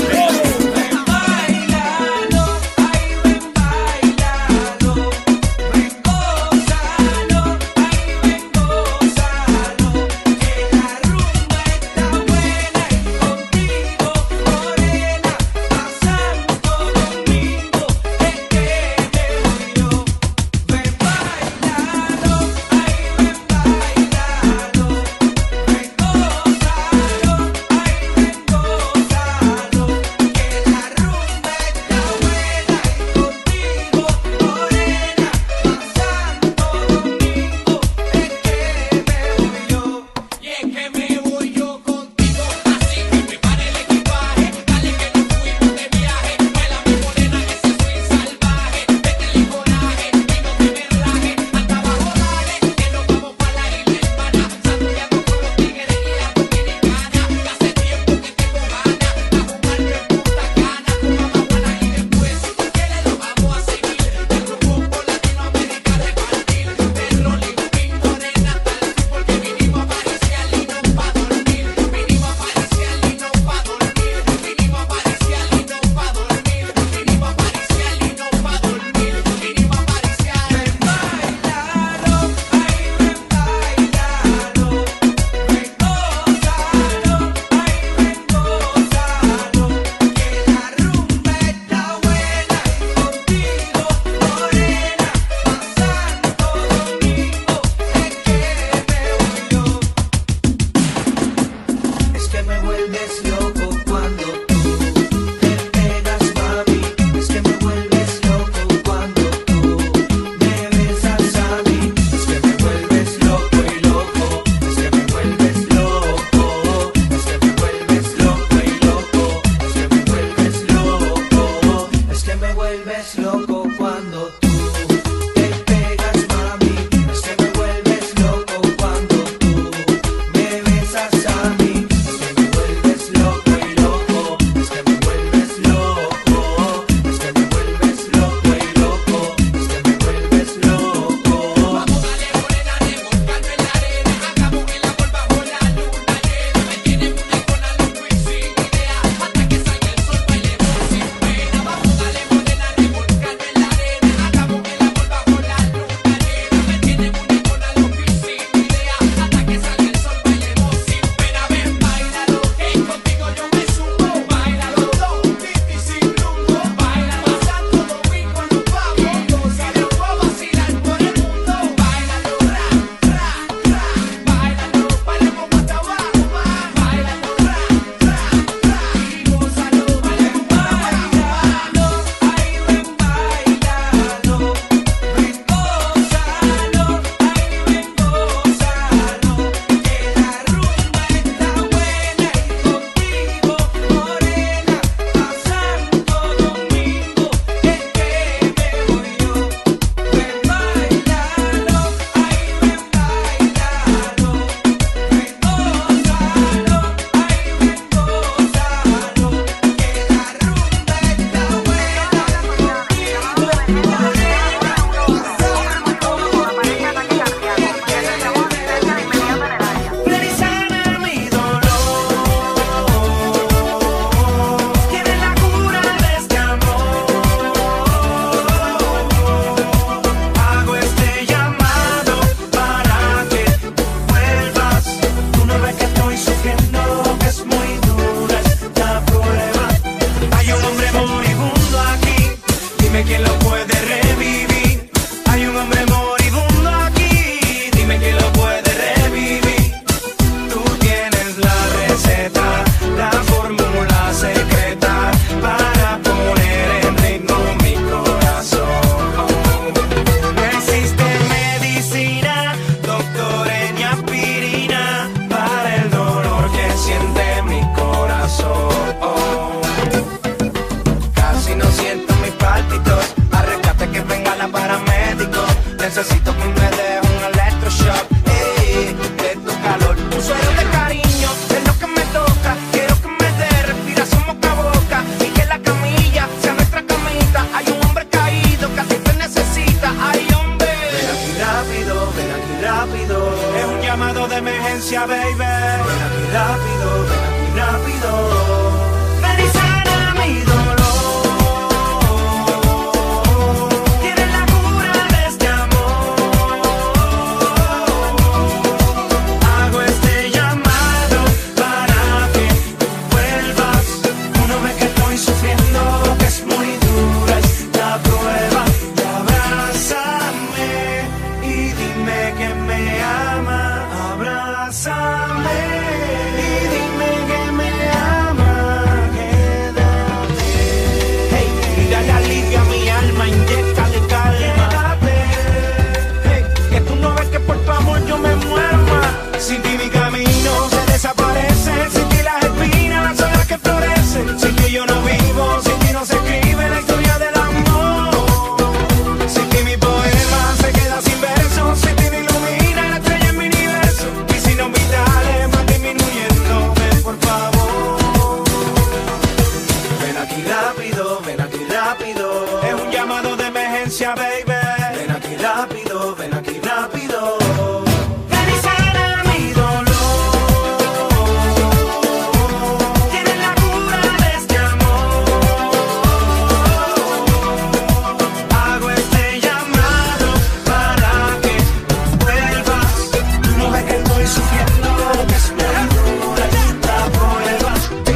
Ven, bailalo, ay, ven, bailalo. Ven, gózalo, ay, ven, gózalo. Que la rumba está buena y contigo, morena, a Santo Domingo es que me voy yo. Ven, bailalo, ay, ven, bailalo. Ven, gózalo, ay, ven, gózalo. Que la rumba está buena y contigo, morena, a Santo Domingo es que me voy yo. Y es que me voy yo contigo, así que prepara el equipaje, dale que nos fuimos de viaje, baila mi morena ese swing salvaje, métele coraje y no te me raje, hasta abajo dale, que nos vamos pa' la isla hermana, sanduleando con los tigres y la dominicana, que hace tiempo que tengo ganas, a jugarme en Punta Cana, con mamá Juana y después, si tú quieres lo vamos a seguir, del grupo por Latinoamérica repartir, del Rolling Pin morena hasta el sur, porque vinimos a Maricial y no pa' dormir, vinimos a Maricial y no pa' dormir, vinimos a Maricial y no pa' dormir, vinimos a Maricial y no pa' dormir, vinimos a Maricial. Ven, bailalo, ay, ven, bailalo. Ven, gózalo, ay, ven, gózalo. Que la rumba está buena y contigo, morena, a Santo Domingo es que me voy yo. Es que me vuelves loco cuando tú te pegas, mami. Es que me vuelves loco cuando tú me besas a mí. Es que me vuelves loco y loco. Es que me vuelves loco. Es que me vuelves loco y loco. Es que me vuelves loco. Es que me vuelves loco cuando tú te pegas, mami. Es que me vuelves loco cuando tú me besas a mí. Es que me vuelves loco. baby. Ven aquí rápido, ven aquí rápido. Ven y sana mi dolor. Tienes la cura de este amor. Hago este llamado para que vuelvas. Uno ve que estoy sufriendo, que es muy dura esta prueba. Y abrázame y dime que me ama. Abrázame y dime que me ama. Quédate. Hey, y dale alivio a mi alma, inyéctale calma. Quédate. Hey, que tú no ves que por tu amor yo me muero más. Sin ti mi camino se desaparece. Sin ti las espinas son las que florecen. Sin ti yo no vivo, sin ti no se escribe la historia del amor. Sin ti mi poema se queda sin versos. Sin ti me ilumina la estrella en mi universo. Y si no vitales van disminuyendo, ven por favor. Ven aquí rápido, ven aquí rápido. Es un llamado de emergencia, baby. Ven aquí rápido, ven aquí rápido. Ven y sana mi dolor. Tienes la cura de este amor. Hago este llamado para que vuelvas. Tú no ves que estoy sufriendo, que es muy dura esta prueba.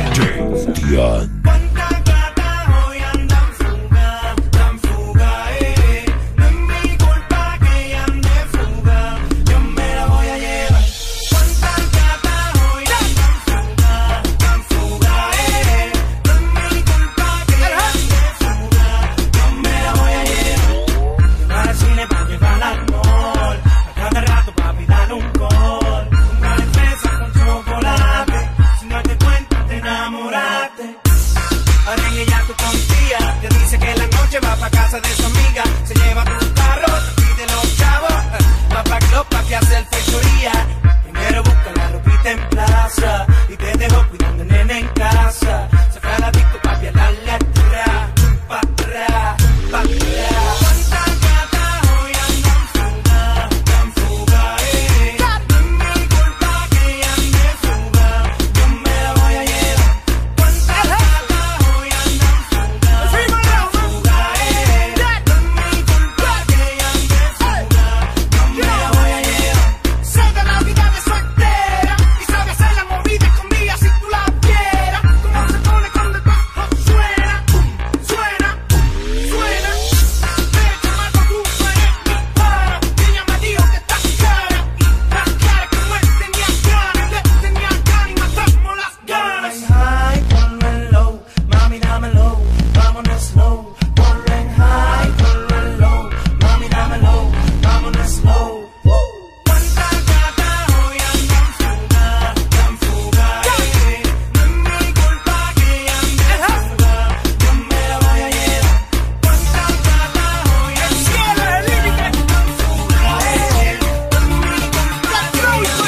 Dion. Cuántas gatas hoy andan fuga, tan fuga, eh. No es mi culpa que ella ande fuga, yo me la voy a llevar. Cuántas gatas hoy andan fuga, tan fuga, eh. No es mi culpa que ella ande fuga, yo me la voy a llevar. Llevar al cine pa' llevar al mall, a cada rato papi dar un call. Comprar fresa con chocolate, si no te cuenta te enamoraste. Ahora ella tu confía, te dice que la noche va pa' casa de su amiga. Se lleva tu carro, te pide los chavos, eh, va pa' club pa' que hacer fechoría. Primero busca la ropita en plaza y te dejó cuidando nene en casa. Se fue a la disco papi a darle atrás, pa' atrás, pa' atrás. Cuántas gatas hoy andan fuga, tan fuga, eh. No es mi culpa que ella ande fuga, yo me la voy a llevar. Cuántas gatas hoy andan fuga, tan fuga, eh. No es mi culpa que ella ande fuga, yo me la voy a llevar. Se da la vida de soltera y sabe hacer la movida escondida si tú la vieras. Como se pone cuando el bajo suena, pum, suena, pum, suena. De hecho, Marco, tú eres mi para. Y ella me dijo que estás cara y estás clara como él tenía ganas. Le tenía ganas y matamos las ganas. High, ponlo en low, mami dámelo, vámonos slow. Ponlo en high, ponlo en low, mami dámelo, vámonos slow. Cuántas gatas hoy andan fuga, tan fuga, eh. No es mi culpa que ella ande fuga, yo me la voy a llevar. Cuántas gatas hoy andan fuga, tan fuga, eh. No es mi culpa que ella ande fuga,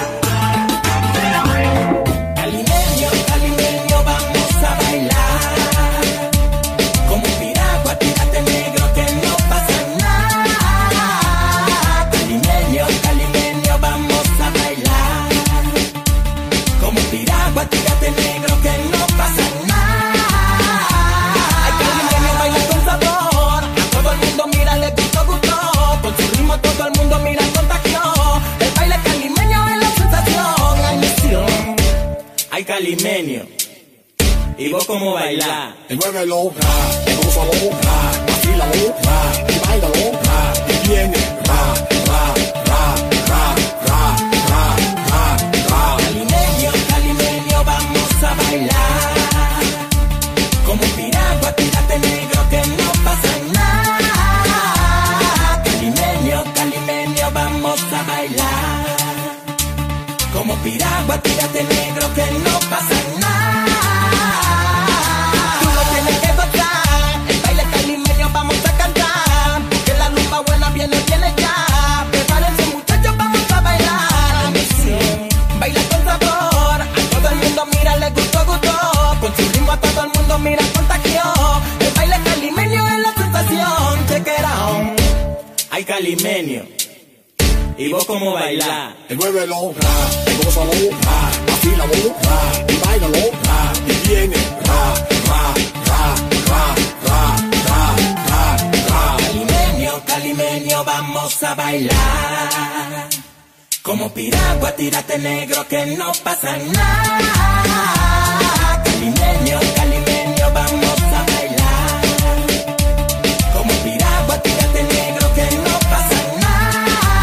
yo me la voy a llevar. Calimeño, calimeño, vamos a bailar. Como un piragua, tírate negro que no pasa nada. Calimeño, calimeño, vamos a bailar. Como un piragua, tírate negro que no pasa nada. Ay, calimeño, baila con sabor. A todo el mundo mira, le gustó, gustó. Con su ritmo todo el mundo mira, contagió. El baile calimeño es la sensación. Ay, misión. Ay, calimeño. ¿Y vos cómo bailás? Y muévelo, ra, gózalo, ra, vacílalo, ra, y bailalo, ra, y viene, ra, ra, ra, ra, ra, ra, ra, ra. Calimeño, calimeño, vamos a bailar. Como un piragua, tírate negro que no pasa nada. Calimeño, calimeño, vamos a bailar. Como piragua, tírate negro que no pasa nada. Tú lo tienes que gozar. El baile calimeño vamos a cantar. Que la rumba buena viene, viene ya. Prepárense muchachos, vamos a bailar. Misión, baila con sabor. A todo el mundo mira, le gustó, gustó. Con su ritmo a todo el mundo mira, contagió. El baile calimeño es la sensación. Check it out. Ay, calimeño. ¿Y vos cómo bailás? Muévelo, ra, gózalo, ra, vacílalo, ra, y bailalo, ra, y viene, ra, ra, ra, ra, ra, ra, ra, ra. Calimeño, calimeño, vamos a bailar. Como piragua, tírate negro que no pasa nada. Calimeño, calimeño, vamos a bailar. Como piragua, tírate negro que no pasa nada.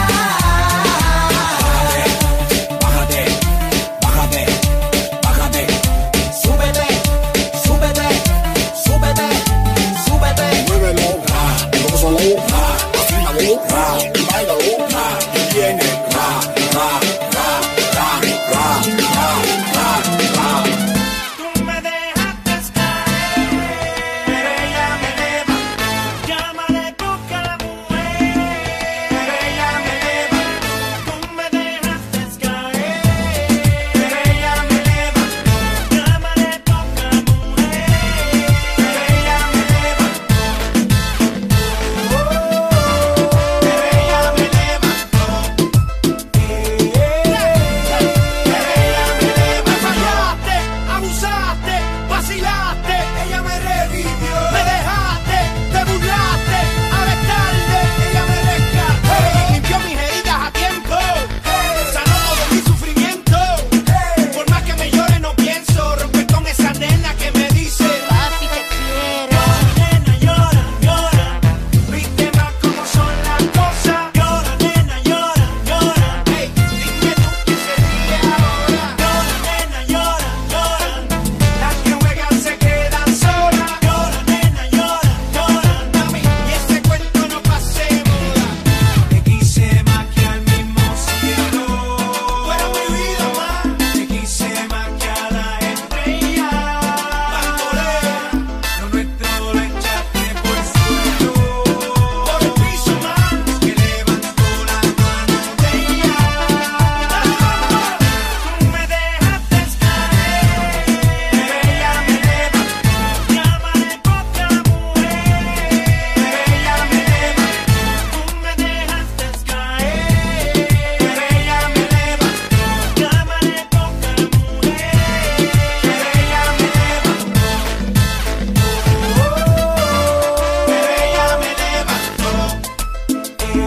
Bájate, bájate, bájate, súbete, súbete, súbete, súbete. Muévelo, ra, gózalo, ra, vacílalo, ra, y bailalo, ra, y viene, ra, ra, ra, ra, ra, ra, ra, ra. Tú me dejaste caer, pero ella me eleva. Llámale poca la mujer, pero ella me eleva. Tú me dejaste caer, pero ella me eleva. Llámale poca la mujer, pero ella me eleva. Pero ella me eleva. Me fallaste, abusaste, vacilaste, ella me revivió. Me dejaste, te burlaste, ahora es tarde, ella me rescató. Limpió mis heridas a tiempo, sanó todo mi sufrimiento. Por más que me llore no pienso romper con esa nena que me dice papi te quiero. Nena llora, llora, viste más cómo son las cosas. Llora, nena, llora, llora, hey, dime tú qué sería ahora. Llora, nena, llora, llora, las que juegan se quedan solas. Llora, nena, llora, llora, mami, y ese cuento no pase moda. Te quise más que al mismo cielo, tú eras mi vida más. Te quise más que a la estrella, bandolera, lo nuestro lo echaste por suelo. Por el piso más que levantó la mano de ella. Tú me dejaste caer, pero ella me eleva. Llámale poca la mujer, pero ella me eleva. Tú me dejaste caer, pero ella me eleva. Llámale poca la mujer, pero ella me eleva. Pero ella me levantó. Pero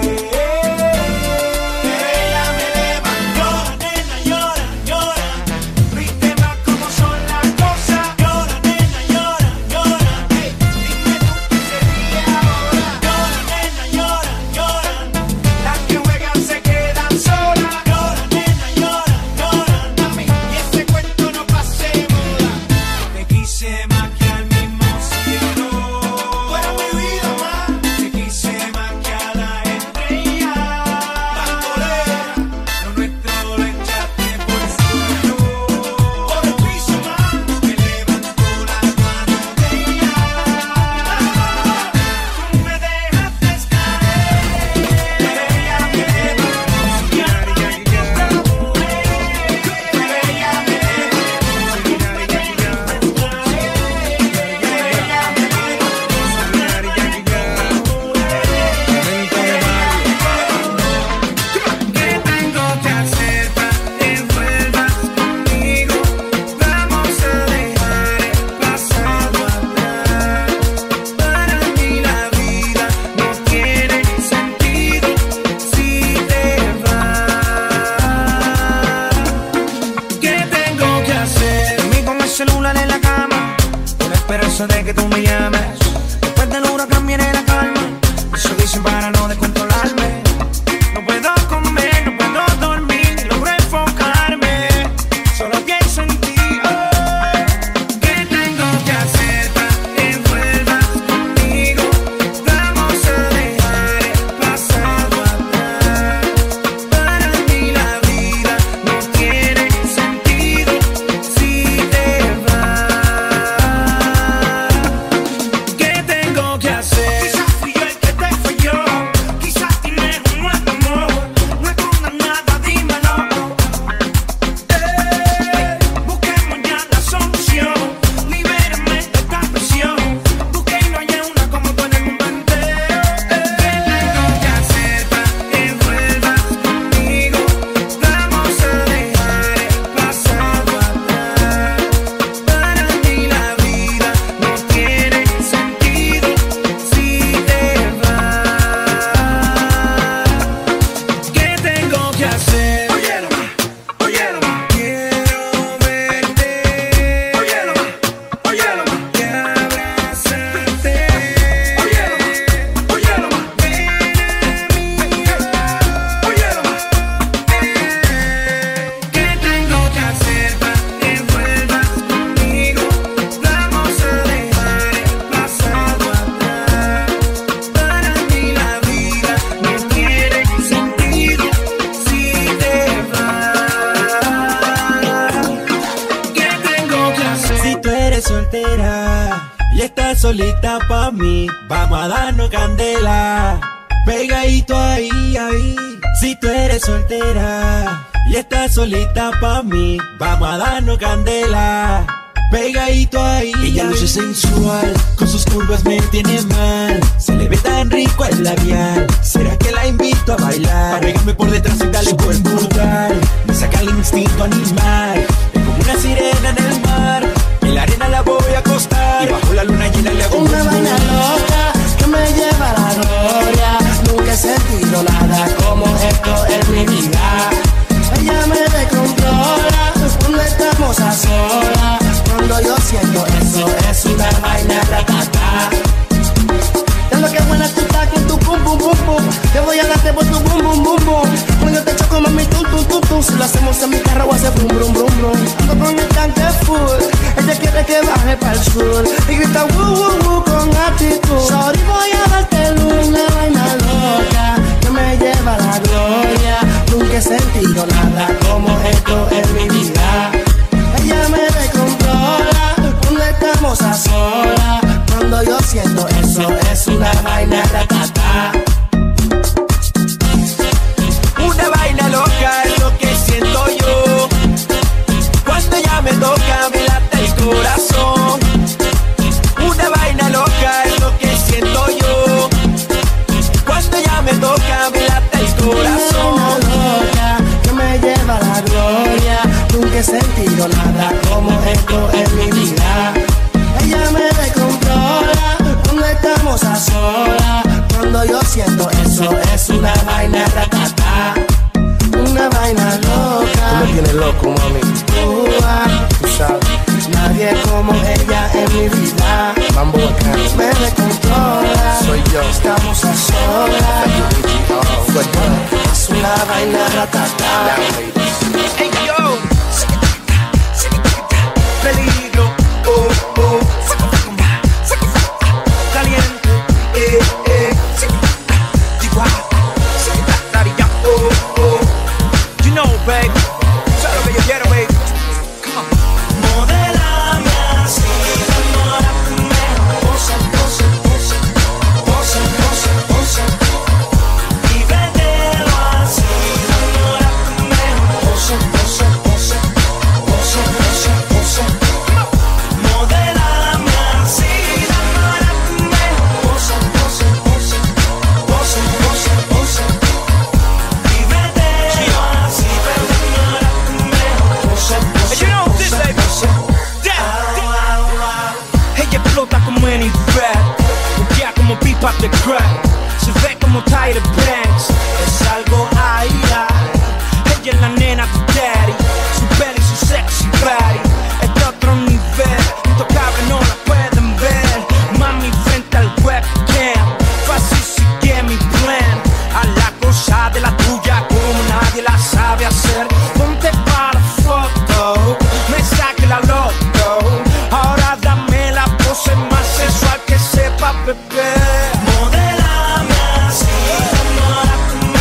ella me levantó. Llora, nena, llora, llora, viste más cómo son las cosas. Llora, nena, llora, llora, hey, dime tú qué sería ahora. Llora, nena, llora, llora, las que juegan se quedan solas. Llora, nena, llora, llora, mami, y ese cuento no pase moda. Te quise más que al mismo cielo, tú eras mi vida más. Te quise más que a la estrella, bandolera, lo nuestro lo echaste por suelo. Por el piso más que levantó la mano de ella. Tú me dejaste caer, pero ella me eleva. Llámale poca la mujer, pero ella me eleva. Tú me dejaste caer, pero ella me ¿Qué tengo que hacer para que vuelvas conmigo? Vamos a dejar el pasado atrás. Para mí la vida no tiene sentido si te vas. ¿Qué tengo que hacer? Dormí con el celular en la cama, con la esperanza de que tú me llames. Después del huracán viene la calma, eso dicen para no descontrolarme. No puedo comer, no puedo dormir, ni logro enfocarme. Solo pienso en ti. Oh. ¿Qué tengo que hacer para que vuelvas conmigo? Vamos a dejar el pasado atrás. Para mí la vida no tiene sentido si te vas. ¿Qué eres soltera y estás solita pa' mí, vamos a darnos candela. Pegadito ahí, ahí. Si tú eres soltera y estás solita pa' mí, vamos a darnos candela. Pegadito ahí. Ella luce sensual, con sus curvas me tiene mal. Se le ve tan rico el labial. ¿Será que la invito a bailar? Pa' pegarme por detrás y darle por brutal. Me saca el instinto animal. Es como una sirena en el mar. En la arena la voy a acostar y bajo la luna llena le hago una vaina loca que me lleva a la gloria. Nunca he sentido nada como esto en mi vida. Ella me descontrola cuando estamos a solas. Cuando yo siento eso, es una vaina ratata. Ya lo que buena tú estás con tu pum pum pum pum. Te voy a darte por tu bum bum bum bum. Cuando yo te choco mami tum tum tum tum. Si lo hacemos en mi carro hace brum brum brum brum. Ando con el tanque full. Ella quiere que baje para el sur y grita woo woo woo con actitud. Sorry, voy a darte una vaina loca que me lleva a la gloria. Nunca he sentido nada como esto en mi vida. Ella me descontrola cuando estamos a solas. Cuando yo siento eso, es una vaina ratata. Una vaina loca es lo que siento yo. Cuando ella me toca me late el corazón. Una vaina loca es lo que siento yo. Cuando ella me toca me late el corazón. Una vaina loca que me lleva a la gloria. Nunca he sentido nada como esto en mi vida. Ella me descontrola cuando estamos a solas. Cuando yo siento eso, es una vaina ratata. Una vaina loca. Tú me tienes loco, mami. Uh, ah, tú sabes. Nadie como ella en mi vida. Mambo bacano. Me descontrola. Soy yo. Estamos a solas. Es una vaina ratata. Hey yo, peligro, oh oh, caliente, eh eh, digo, daddy, oh oh, you know, baby, sabes lo que yo quiero, baby. Come on. Modélame así, enamórame, pose, pose, pose, pose, pose, pose, y véndelo así, enamórame, pose, pose, pose, pose, pose, pose. Modélame así, enamórame, pose, pose, pose, pose, pose, pose, y véndelo así, enamórame, pose, pose, You know this, baby. Ella explota como en rap, buquea como pipa de crack, se ve como Tyra Banks, es algo ay, ay. Ella es la nena de daddy, su peli, su sexy body, es de otro nivel, intocable no la pueden ver, mami frente al webcam, fácil sigue mi plan, a la cosa de la tuya como nadie la sabe hacer, ponte para foto, me saque la loco, ahora dame la pose más sensual que sepa beber. Modélame así, enamórame,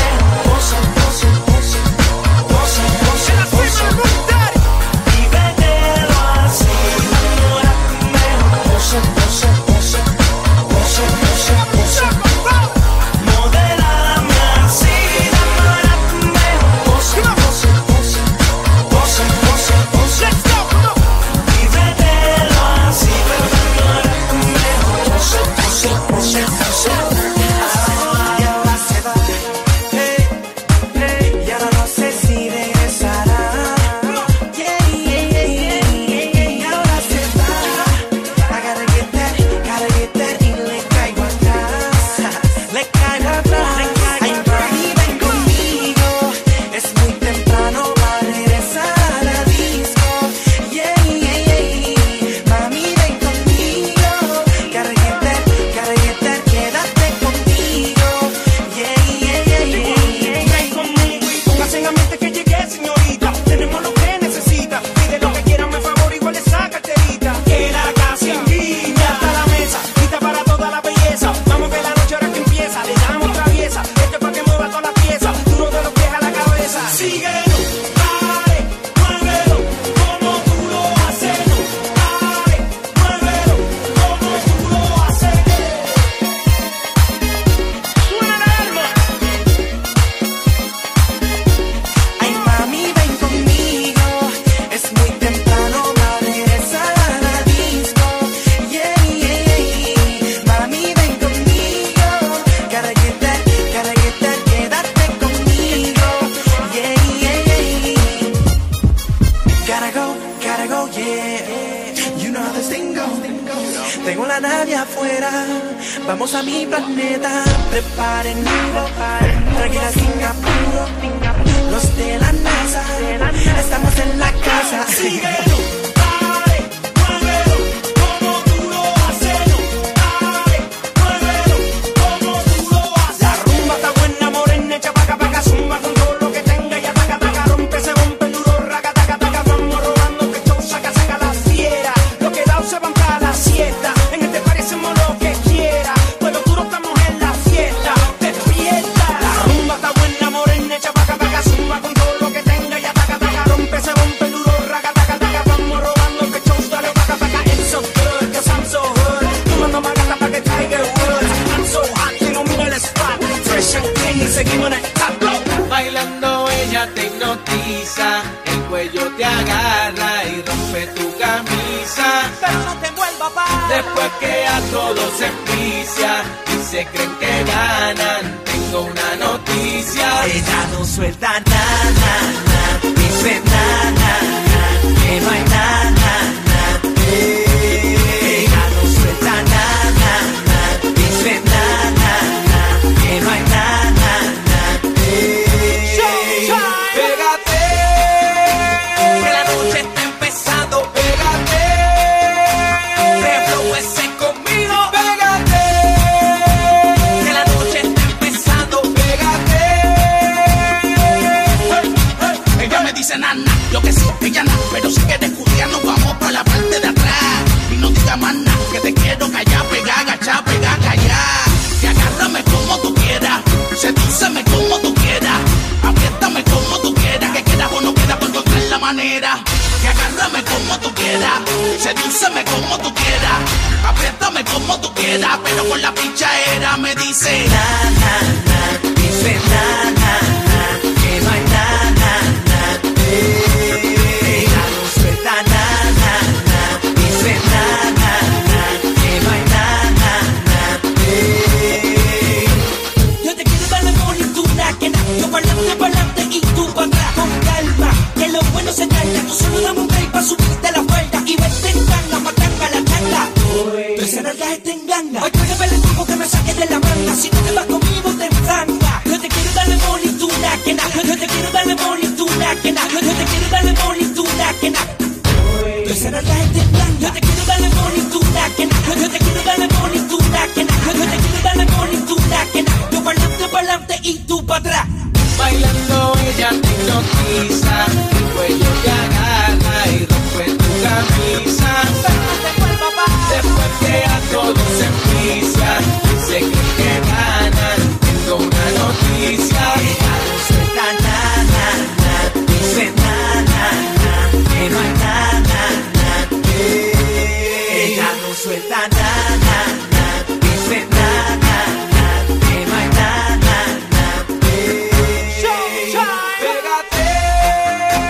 go, gotta go, yeah. You know how this thing go. Tengo la nave afuera, vamos a mi planeta. Preparen nido, tranquila sin apuro. Los de la NASA, estamos en la casa. Síguelo, dale, muévelo, como tú lo haces. Dale, muévelo, como tú lo haces. La rumba está buena, morena, echa paca, paca, zumba con todo lo que tenga y ataca, taca, rompe, se rompe el duro, raca, taca, taca, vamos rodando, que show, saca, saca la fiera. Los quedados se van para la siesta, en este party hacemos lo que quiera, pero duro estamos en la fiesta, despierta. La rumba está buena, morena, echa paca, paca, zumba con todo lo que tenga y ataca, taca, rompe, se rompe el duro, raca, taca, taca, vamos rodando, que show, dale, paca, paca, it's so good, cause I'm so hood, tomando más gata pa' que Tiger Woods, I'm so hot, que no mira el spot, fresh and clean, seguimos en el top blow. Bailando ella te hipnotiza, el cuello te agarra y rompe tu camisa. Pero no te envuelva, pa. Después que a todos se envicia y se creen que ganan, tengo una noticia. Ella no suelta nada, nada, dice nada, nada, que no hay nada, nada. Ella no suelta nada, nada, dice nada, nada, que no hay nada, nada. Pégate, que la noche está empezando, pégate, reflow ese conmigo, pégate, que la noche está empezando, pégate. Hey, hey. Ella me dice nana, yo que sí, ella na, pero si quieres escuchar nos vamos para la parte de atrás. Y no diga más nada, que te quiero callar, pegar, agachar, pegar, callar. Y agárrame como tú quieras, sedúceme como tú quieras, apriétame como tú quieras, que quieras o no quieras por encontrar la manera. Que agárrame como tú quieras, sedúceme como tú quieras, apriétame como tú quieras, pero con la pichadera me dice na, na, na, dice na, na, na, que no hay nada, nada. Ella no suelta nada, nada, dice nada, nada, que no hay nada, nada. Yo te quiero dar la bonituna, que nada, yo pa'lante, pa'lante y tú pa' atrás. Con calma, que lo bueno se tarda. Tú solo dame un break pa' subirte la falda y vete en tanga, matanga la changa. Tú esa nalga está en ganga. Hoy traigo el equipo que me saque de la manga. Si no te vas conmigo te enfranga. Yo te quiero darle bonituna, que nada, yo te quiero darle bonituna, que nada, yo te quiero darle bonituna, que nada. Tú esa nalga está en ganga. Yo te quiero darle bonituna, que nada, yo te quiero darle bonituna, que nada, yo te quiero darle bonituna, que nada. Yo pa'lante, pa'lante y tú pa' atrás. Bailando ella te hipnotiza, el cuello te agarra y rompe tu camisa. Pero no te envuelva, pa. Después que a todos se envicia y se creen que ganan, tengo una noticia. Ella no suelta nada, nada, dice nada, nada, que no hay nada, nada. Ella no suelta nada, nada, dice nada, nada, que no hay nada, nada. Pégate,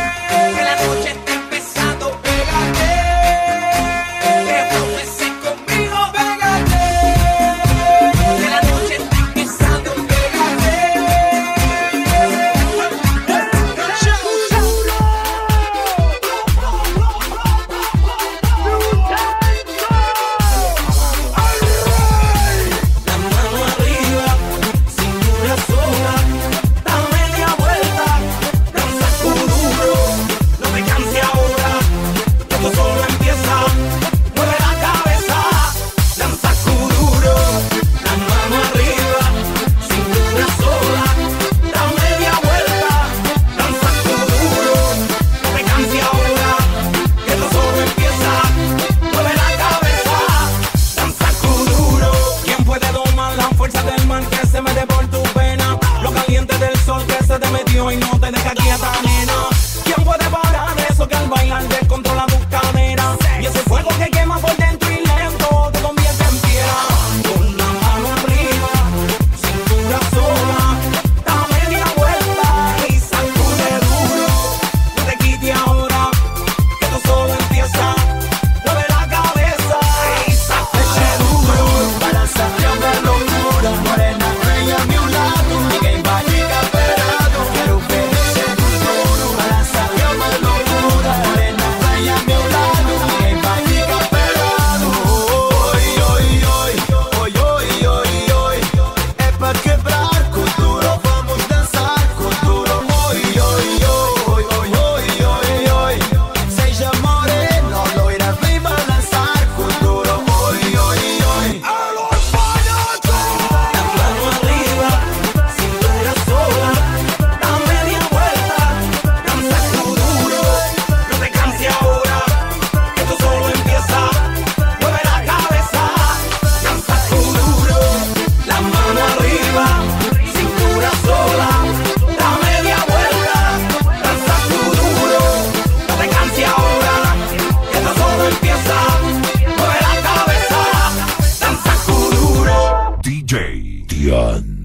Dian.